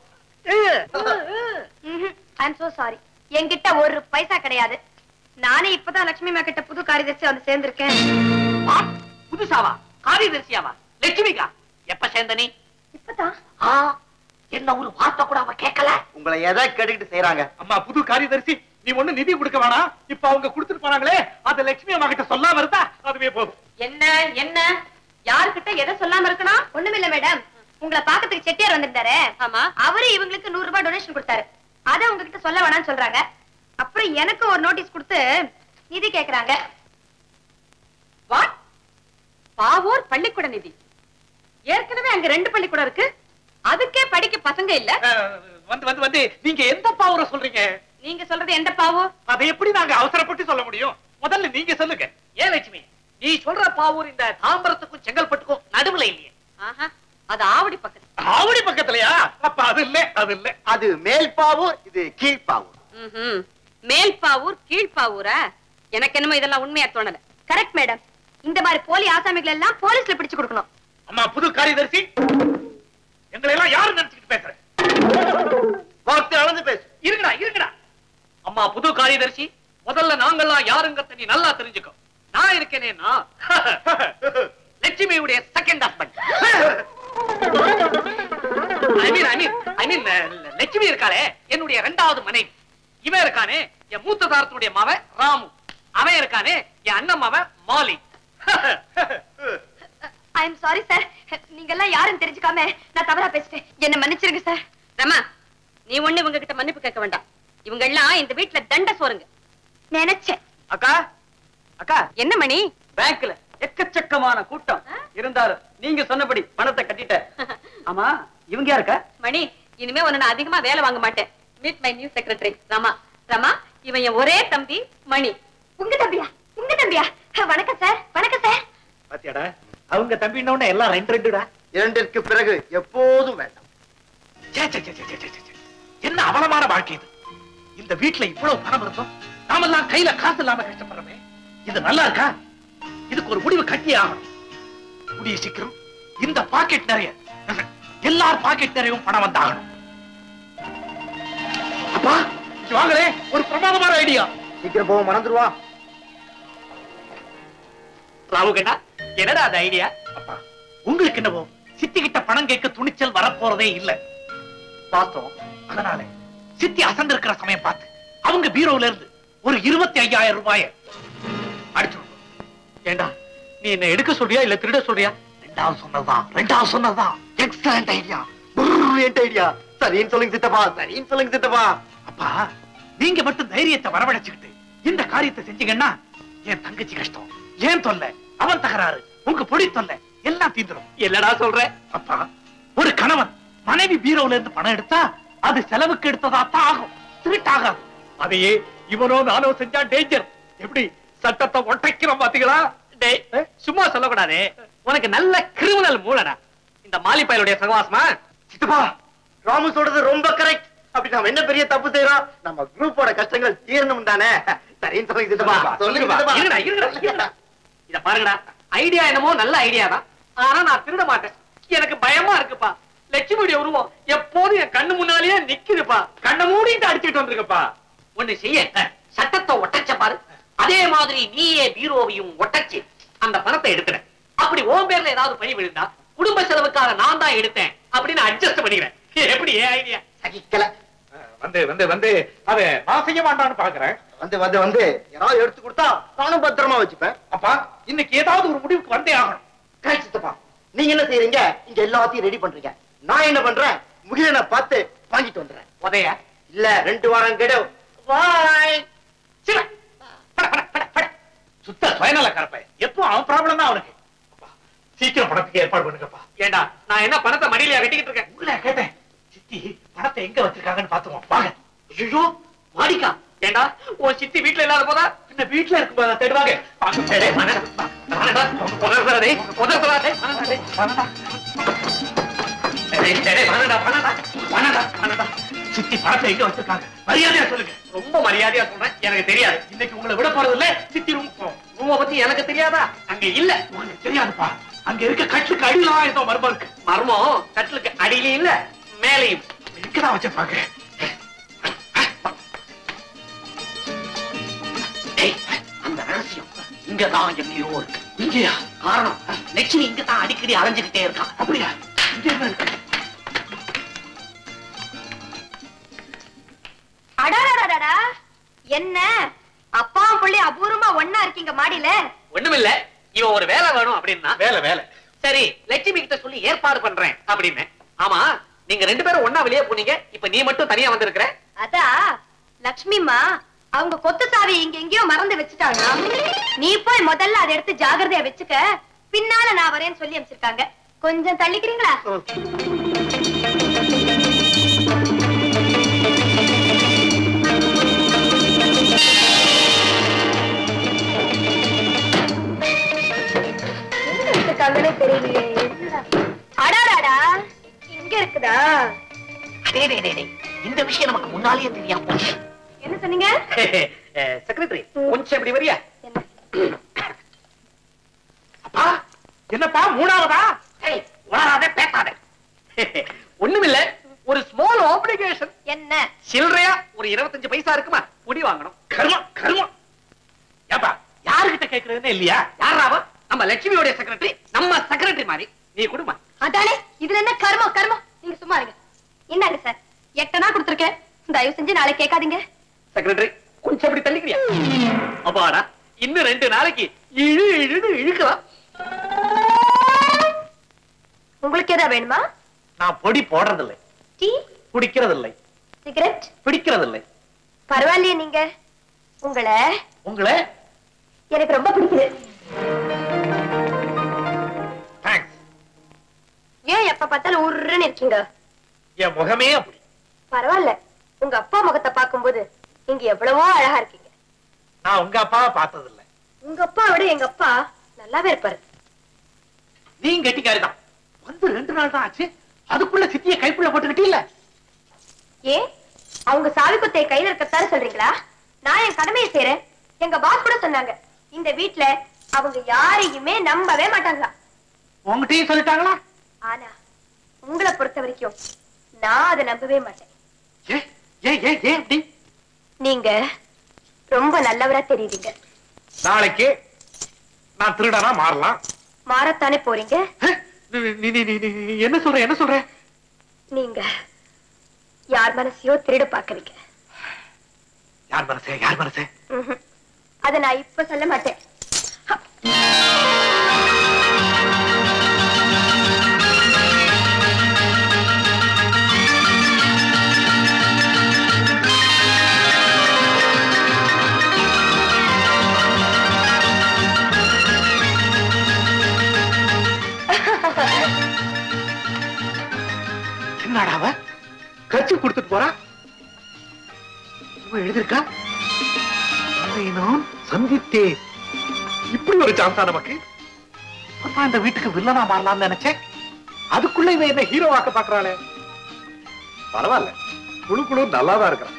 ஐ அம் சோ சாரி, என்கிட்ட ஒரு பைசா கிடையாது. நானே இப்பதான் லட்சுமி அம்மா கிட்ட புது காரியதர்சி வந்து சேர்ந்திருக்கேன். புதுசாவா? காரியதர்சியாவா? லட்சுமிகா எப்ப சேர்ந்த நீ? இப்பதான். என்ன ஒரு வார்த்தை கூட அவ கேட்கல. உங்களை எதை கேட்டுக்கிட்டு செய்யறாங்க? அம்மா புது காரியதர்சி, நீ ஒண்ணு நிதி கொடுக்க வேணாம். இப்ப அவங்க கொடுத்துட்டு போனாங்களே, அது லட்சுமி அம்மா கிட்ட சொல்லாம இருந்தா அதுவே போதும். என்ன என்ன யாருக்கிட்ட எதை சொல்லாம இருக்கணும்? ஒண்ணுமில்ல மேடம், உங்களை பாக்கிறதுக்கு செட்டியார் வந்திருந்தாரு. ஆமா, அவரு இவங்களுக்கு நூறு ரூபாய் டொனேஷன் கொடுத்தாரு. அத உங்ககிட்ட சொல்ல வேணாம்னு சொல்றாங்க. அப்புறம் எனக்கு ஒரு நோட்டீஸ் கொடுத்து நிதி கேக்குறாங்க. வாட்? பாவூர் பள்ளிக்கூட நிதி? ஏற்கனவே அங்க ரெண்டு பள்ளிக்கூடம் இருக்கு, அதுக்கே படிக்க பசங்க இல்ல. வந்து வந்து வந்து நீங்க எந்த பாவூரை சொல்றீங்க? நீங்க சொல்றது எந்த பாவூர்? அதை எப்படி நாங்க அவசரப்பட்டு சொல்ல முடியும்? முதல்ல நீங்க சொல்லுங்க. ஏன் லட்சுமி, நீ சொல்ற பாவூர் இந்த தாம்பரத்துக்கும் செங்கல்பட்டுக்கும் நடுவுல இல்லையே? ஆஹா, அது ஆவடி பக்கத்து. ஆவடி பக்கத்துலயா? அப்ப அது இல்ல, அது இல்ல. அது மேல் பாவூர், இது கீழ் பாவூர். ம்ஹும். மேல் பாவூர் கீழ் பாவூரா? எனக்கு என்னமோ இதெல்லாம் உண்மையா தோணல. கரெக்ட் மேடம், இந்த மாதிரி போலி ஆசாமிகள் எல்லாம் போலீஸ்ல பிடிச்சு கொடுக்கணும். அம்மா புது காரியதர்சி, எங்களை எல்லாம் யாரு நினைச்சுக்கிட்டு பேசுற? வார்த்தை அளந்து பேசு. இருங்கடா இருங்கடா. அம்மா புது காரியதர்சி, முதல்ல நாங்கெல்லாம் யாருங்கத்த நீ நல்லா தெரிஞ்சுக்கோ. நான் இருக்கேனே, நான் லட்சுமியுடைய second husband. I mean I mean I mean Lakshmi இருக்காளே, என்னுடைய இரண்டாவது மனைவி. இவன் இருக்கானே என் மூத்த தாரத்துடைய மவன் ராமு. அவன் இருக்கானே என் அண்ணன் மவன் Mali. I am sorry sir, நீங்க எல்லாம் யாருன்னு தெரிஞ்சுக்காம நான் தவறா பேசிட்டேன், என்ன மன்னிச்சிருங்க சார். ரமா, நீ ஒண்ணு இவங்க கிட்ட மன்னிப்பு கேட்க வேண்டாம். இவங்க எல்லாம் இந்த வீட்டுல தண்ட சோறுங்க. நினைச்சேன். அக்கா அக்கா, என்ன மணி? பேங்க்ல எக்கச்சக்கமான கூட்டம் இருந்தாலும் நீங்க சொன்னபடி பணத்தை கட்டிட்ட. ஆமா, இவங்க யாருக்கா? மணி, இனிமே உன்னை நான் அதிகமா வேலை வாங்க மாட்டேன். Meet my new secretary Rama. Rama, இவன் என் ஒரே தம்பி மணி. உங்க தம்பியா? உங்க தம்பியா? வணக்கம் சார். வணக்கம் சார். பாத்தியாடா, அவங்க தம்பின்ன உடனே எல்லாம் ரெண்டு ரெண்டுடா. இரண்டிற்கு பிறகு எப்போதும் வேண்டாம். சே, சே, சே, சே, சே, சே. என்ன அவலமான வாழ்க்கை இது! இந்த வீட்டுல இவ்வளவு பணம் இருந்தோம், நாமெல்லாம் கையில காசு இல்லாம கஷ்டப்படுறோமே. இது நல்லா இருக்கா? இதுக்கு ஒரு முடிவு கட்டி ஆகணும். கூடிய சீக்கிரம் இந்த பாக்கெட் நிறைய, எல்லார் பாக்கெட் நிறையவும் பணம் வந்தாகணும். அப்பா இங்க வாங்களே, ஒரு பிரமாதமான ஐடியா. சீக்கிரம் போக மறந்துடுவா. ராமு கேட்டா என்னடா அந்த ஐடியா? அப்பா, உங்களுக்கு என்னவோ சித்தி கிட்ட பணம் கேட்க துணிச்சல் வரப்போறதே இல்ல. பார்த்தோம், அதனால சித்தி அசந்திருக்கிற சமயம் பார்த்து அவங்க பீரோல இருந்து ஒரு இருபத்தி ஐயாயிரம் ரூபாய அடிச்சு. ஏண்டா, நீ என்ன எடுக்க சொல்றியா இல்ல திருட சொல்றியா? ரெண்டாவது சொன்னதுதான், ரெண்டாவது சொன்னதுதான். Excellent idea, brilliant idea. சரின்னு சொல்லுங்க சித்தப்பா, சரின்னு சொல்லுங்க சித்தப்பா. அப்பா, நீங்க மட்டும் தைரியத்தை வரவழைச்சுக்கிட்டு இந்த காரியத்தை செஞ்சீங்கன்னா என் தங்கச்சி கஷ்டம், ஏன் தொல்லை, அவன் தகராறு, உங்க பொடி தொல்லை எல்லாம் தீந்துரும். என்னடா சொல்ற? அப்பா, ஒரு கணவன் மனைவி பீரோல இருந்து பணம் எடுத்தா அது செலவுக்கு எடுத்ததா தான் ஆகும், திருட்டாகாது. அதையே இவனோ நானோ செஞ்சா டேஞ்சர். எப்படி சட்டத்தை ஒட்டைக்கிறோம் பாத்தீங்களா? டேய் சும்மா சொல்லக்கூடாதே, உனக்கு நல்ல கிரிமினல் மூளடா. இந்த மாலிப்பாயலுடைய சகவாசமா? சித்தப்பா ராமு சொல்றது ரொம்ப கரெக்ட். அப்படி நம்ம என்ன பெரிய தப்பு செய்யறோம்? நம்ம குரூப்போட கஷ்டங்கள் தீரணும் தானே. சரின்னு சொல்லுங்க சித்தப்பா. சொல்லுங்க சித்தப்பா. இருடா இருடா இருடா. இத பாருங்கடா, ஐடியா என்னமோ நல்ல ஐடியா தான், ஆனா நான் திருட மாட்டேன். எனக்கு பயமா இருக்குப்பா. லட்சுமியுடைய உருவம் எப்போதும் என் கண்ணு முன்னாலேயே நிக்குதுப்பா. கண்ணை மூடிட்டு அடிச்சுட்டு வந்திருக்கப்பா. ஒண்ணு செய்ய, சட்டத்தை ஒட்டச்ச பாரு. அதே மாதிரி நீயே பீரோவையும் ஒட்டச்சு அந்த பணத்தை எடுக்கிற. அப்படி ஓம் பேர்ல ஏதாவது பணி விழுந்தா குடும்ப செலவுக்காக நான் தான் எடுத்தேன் அப்படின்னு அட்ஜஸ்ட் பண்ணிக்கிறேன். எப்படி ஏன் ஐடியா? சகிக்கல. வந்து வந்து வந்து அத நான் செய்ய மாட்டான்னு பாக்குறேன். வந்து வந்து வந்து யாராவது எடுத்து கொடுத்தா நானும் பத்திரமா வச்சுப்பேன். அப்பா இன்னைக்கு ஏதாவது ஒரு முடிவுக்கு வந்தே ஆகணும். கரெக்ட் சித்தப்பா. நீங்க என்ன செய்றீங்க? இங்க எல்லாத்தையும் ரெடி பண்றீங்க. நான் என்ன பண்றேன்? முகிலனை பார்த்து வாங்கிட்டு வந்துடுறேன். உதய இல்ல ரெண்டு வாரம் கெடு. பாய். சிவ சுத்த சுயநல கரப்பை. எப்போ அவன் ப்ராப்ளம் தான் அவனுக்கு. சீக்கிரம் பணத்துக்கு ஏற்பாடு பண்ணுங்கப்பா. ஏண்டா நான் என்ன பணத்தை மடியில கட்டிக்கிட்டு இருக்கேன்? உள்ள கேட்டேன். சித்தி பணத்தை எங்க வச்சிருக்காங்கன்னு பாத்துவோம் வாங்க. ஐயோ மாடிக்கா, ஏண்டா உன் சித்தி வீட்டுல இல்லாத போதா? இந்த வீட்டுல இருக்கும்போது தேடுவாங்க. சித்தி பணத்தை எங்க வச்சிருக்காங்க? மரியாதையா சொல்லுங்க. ரொம்ப மரியாதையா சொல்றேன், எனக்கு தெரியாது. இன்னைக்கு உங்களை விட போறது இல்ல. சித்தி ரூம் போவோம். ரூம பத்தி எனக்கு தெரியாதா? அங்க இல்ல. உங்களுக்கு தெரியாதுப்பா. அங்க இருக்க கட்டுக்கு அடியிலாம் ஏதோ மர்மம் இருக்கு. மர்மம் கட்டிலுக்கு அடியிலையும் இல்ல மேலையும். இங்கதான் வச்சிருப்பாங்க. அந்த ரகசியம் இங்கதான் எங்கேயோ இருக்கு. இங்கயா? காரணம் லட்சுமி இங்கதான் அடிக்கடி அலைஞ்சுக்கிட்டே இருக்கான். அப்படியா? இங்க என்ன இருக்கு? அடாடாடாடா, என்ன அப்பாவும் பிள்ளை அபூர்வமா ஒன்னா இருக்கீங்க மாடியில? ஒண்ணுமில்ல, இவன் ஒரு வேலை வேணும் அப்படின்னா. வேலை வேலை. சரி லட்சுமி கிட்ட சொல்லி ஏற்பாடு பண்றேன் அப்படின்னு. ஆமா நீங்க ரெண்டு பேரும் ஒன்னா வெளியே போனீங்க, இப்ப நீ மட்டும் தனியா வந்திருக்கிற. அதா லட்சுமிமா அவங்க கொத்து சாவி இங்க எங்கேயோ மறந்து வச்சுட்டாங்க. நீ போய் முதல்ல அதை எடுத்து ஜாகிரதையா வச்சுக்க, பின்னால நான் வரேன்னு சொல்லி அமைச்சிருக்காங்க. கொஞ்சம் தள்ளிக்கிறீங்களா? தெரியலையே. அடாடாடா இங்க இருக்குதா? இந்த விஷயம் நமக்கு முன்னாலேயே தெரியாம போச்சு. என்ன சொன்னீங்க? செக்ரட்டரி கொஞ்சம் இப்படி வரியா? அப்பா என்னப்பா மூணாவதா? உணராதே பேசாதே. ஒண்ணுமில்ல, ஒரு ஸ்மால் ஆப்ளிகேஷன். என்ன சில்லறையா ஒரு இருபத்தஞ்சு பைசா இருக்குமா? முடி வாங்கணும். கர்மம் கர்மம். ஏப்பா யாருகிட்ட கேட்கறதுன்னு இல்லையா? யாராவா? நம்ம லட்சுமியோட செக்ரட்டரி, நம்ம செக்ரட்டரி மாதிரி. நீ குடுமா? அதானே, இதுல என்ன கர்மம் கர்மம். நீங்க சும்மா இருங்க. என்னங்க சார், எட்டனா கொடுத்துருக்கேன், தயவு செஞ்சு நாளை கேட்காதீங்க. செக்ரட்டரி கொஞ்சம் அப்படி தள்ளிக்கிறியா? அப்பாடா, இன்னும் ரெண்டு நாளைக்கு இழு இழுன்னு இழுக்கலாம். உங்களுக்கு ஏதா வேணுமா? நான் பொடி போடுறதில்லை, டீ குடிக்கிறதில்லை, சிகரெட் பிடிக்கிறதில்லை. பரவாயில்லையே, நீங்க உங்களை உங்களை எனக்கு ரொம்ப பிடிக்குது. தேங்க்ஸ். ஏன் எப்ப பார்த்தாலும் உருன்னு இருக்கீங்க? என் முகமே அப்படி. பரவாயில்ல, உங்க அப்பா முகத்தை பார்க்கும்போது நீங்க எவ்வளவோ அழகா இருக்கீங்க. நான் உங்க அப்பாவை பார்த்ததில்லை. உங்க அப்பா விட எங்க அப்பா நல்லாவே இருப்பாரு. நீங்க கெட்டிக்காரிதான். வந்து ரெண்டு நாள் தான் ஆச்சு, அதுக்குள்ள சித்திய கைக்குள்ள போட்டுக்கிட்டீல்ல. ஏன் அவங்க சாவி குத்தைய கையில இருக்கத்தாரு சொல்றீங்களா? நான் என் கடமையை செய்யறேன். எங்க பாஸ் கூட சொன்னாங்க, இந்த வீட்டுல அவங்க யாரையுமே நம்பவே மாட்டாங்களா. உங்ககிட்டயும் சொல்லிட்டாங்களா? ஆனா உங்களை பொறுத்த வரைக்கும் நான் அதை நம்பவே மாட்டேன். ஏன் ஏன் ஏன் ஏன் அப்படி? நீங்க ரொம்ப நல்லவரா தெரியுறீங்க. நாளைக்கு நான் திருடனா மாறலாம். மாறத்தானே போறீங்க. நீ நீ நீ என்ன சொல்ற என்ன சொல்ற? நீங்க யார் மனசையோ திருட பாக்குறீங்க. யார் மனசே யார் மனசே? அதை நான் இப்ப சொல்ல மாட்டேன். என்னடா அவ கட்சி கொடுத்துட்டு போறா? எழுதிருக்கா, நான் சந்தித்தேன். இப்படி ஒரு சான்ஸா நமக்கு? இப்பதான் இந்த வீட்டுக்கு வில்லனா மாறலாம்னு நினைச்சேன். அதுக்குள்ள இவன் என்ன ஹீரோவாக்க பாக்குறாளே. பரவாயில்ல, குழு குழு நல்லாதான் இருக்கிறான்.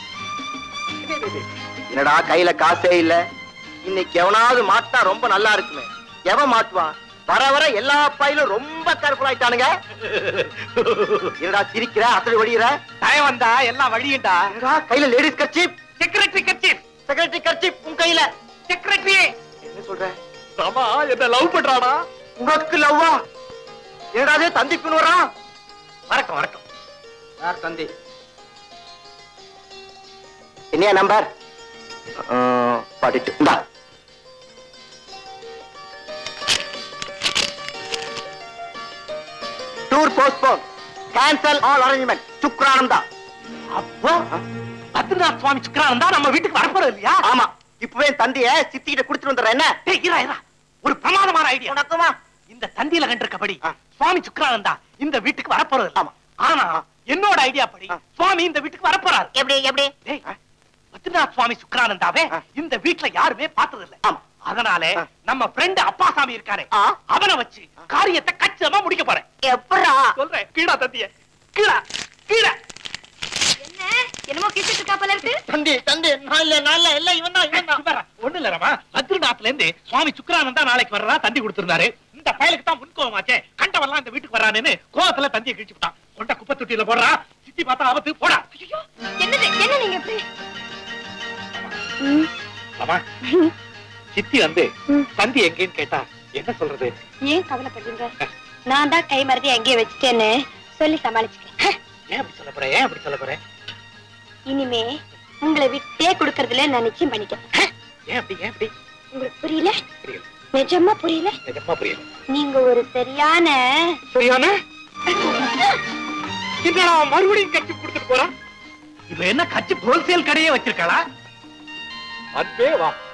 என்னடா கையில காசே இல்ல, இன்னைக்கு எவனாவது மாட்டா ரொம்ப நல்லா இருக்குமே. எவன் மாட்டுவான்? வர வர எல்லா பையிலும் ரொம்ப கேர்ஃபுல் ஆயிட்டானுங்க. என்னடா சிரிக்கிற, அசல் வடிகிற? டயம் வந்தா எல்லாம் வழியண்டா. கையில ladies kerchief, secretary kerchief. Secretary kerchief உன் கையில. செக்ரட்டரி என்ன சொல்ற? ரமா என்ன லவ் பண்றானா? உனக்கு லவ்வா? என்னடா அது தந்தி பின்னுறா? வரட்டும் வரட்டும். யார் தந்தி? என்ன நம்பர்? படிட்டு இந்தா. Tour postpone, cancel all arrangement. Sukrananda. அப்போ பத்ரிநாத் சுவாமி சுக்ரானந்தா நம்ம வீட்டுக்கு வரப்போறது இல்லையா? ஆமா, இப்பவே தந்திய சித்திக்கிட்ட குடுத்துட்டு வந்துடுறேன். என்ன? டேய் இரா இரா, ஒரு பிரமாதமான ஐடியா. உனக்குமா? இந்த தந்தியில கண்டிருக்கபடி சுவாமி சுக்ரானந்தா இந்த வீட்டுக்கு வரப்போறது இல்ல. ஆனா என்னோட ஐடியா படி சுவாமி இந்த வீட்டுக்கு வரப்போறாரு. எப்படி எப்படி? டேய், பத்ரிநாத் சுவாமி சுக்ரானந்தாவே இந்த வீட்டுல யாருமே பார்த்தது இல்ல. அதனால நம்ம ஃப்ரெண்ட் அப்பாசாமி இருக்காரே, அவனை வச்சு காரியத்தை கச்சிதமா முடிக்க போறேன். எப்படா சொல்றேன். கீழா தந்திய, கீழா கீழா. என்ன என்னமோ கிட்ட இருக்கா போல இருக்கு. தந்தி தந்தி நான் இல்ல நான் இல்ல எல்லாம் இவன் தான் இவன் தான். ஒண்ணு இல்ல ரமா, பத்ரிநாத்ல இருந்து சுவாமி சுக்ரானந்தா நாளைக்கு வர்றதா தந்தி கொடுத்திருந்தாரு. இந்த பயலுக்கு தான் முன்கோவமாச்சே, கண்டவெல்லாம் இந்த வீட்டுக்கு வர்றானேன்னு கோவத்துல தந்தியை கிழிச்சு விட்டான். கொண்ட குப்பை தொட்டியில போடுறா, சித்தி பார்த்தா ஆபத்து. போடா. என்னது என்ன நீங்க இப்படி? ரமா, சித்தி வந்து தந்தி எங்கேன்னு கேட்டா என்ன சொல்றது? ஏன் கவலைப்படுறீங்க? நான் தான் கை மருதி எங்கேயே வச்சுட்டேன்னு சொல்லி சமாளிச்சுக்கிறேன். ஏன் அப்படி சொல்ல போற? ஏன் அப்படி சொல்ல போற? இனிமே உங்களை விட்டே கொடுக்கறதுல நான் நிச்சயம் பண்ணிக்கிறேன். ஏன் அப்படி? ஏன் அப்படி? உங்களுக்கு புரியல? புரியல. நிஜமா புரியல? நிஜமா புரியல. நீங்க ஒரு சரியான சரியான என்னடா மறுபடியும் கட்சி கொடுத்துட்டு போறான். இப்ப என்ன கட்சி ஹோல்சேல் கடையே வச்சிருக்காளா? அன்பே வா.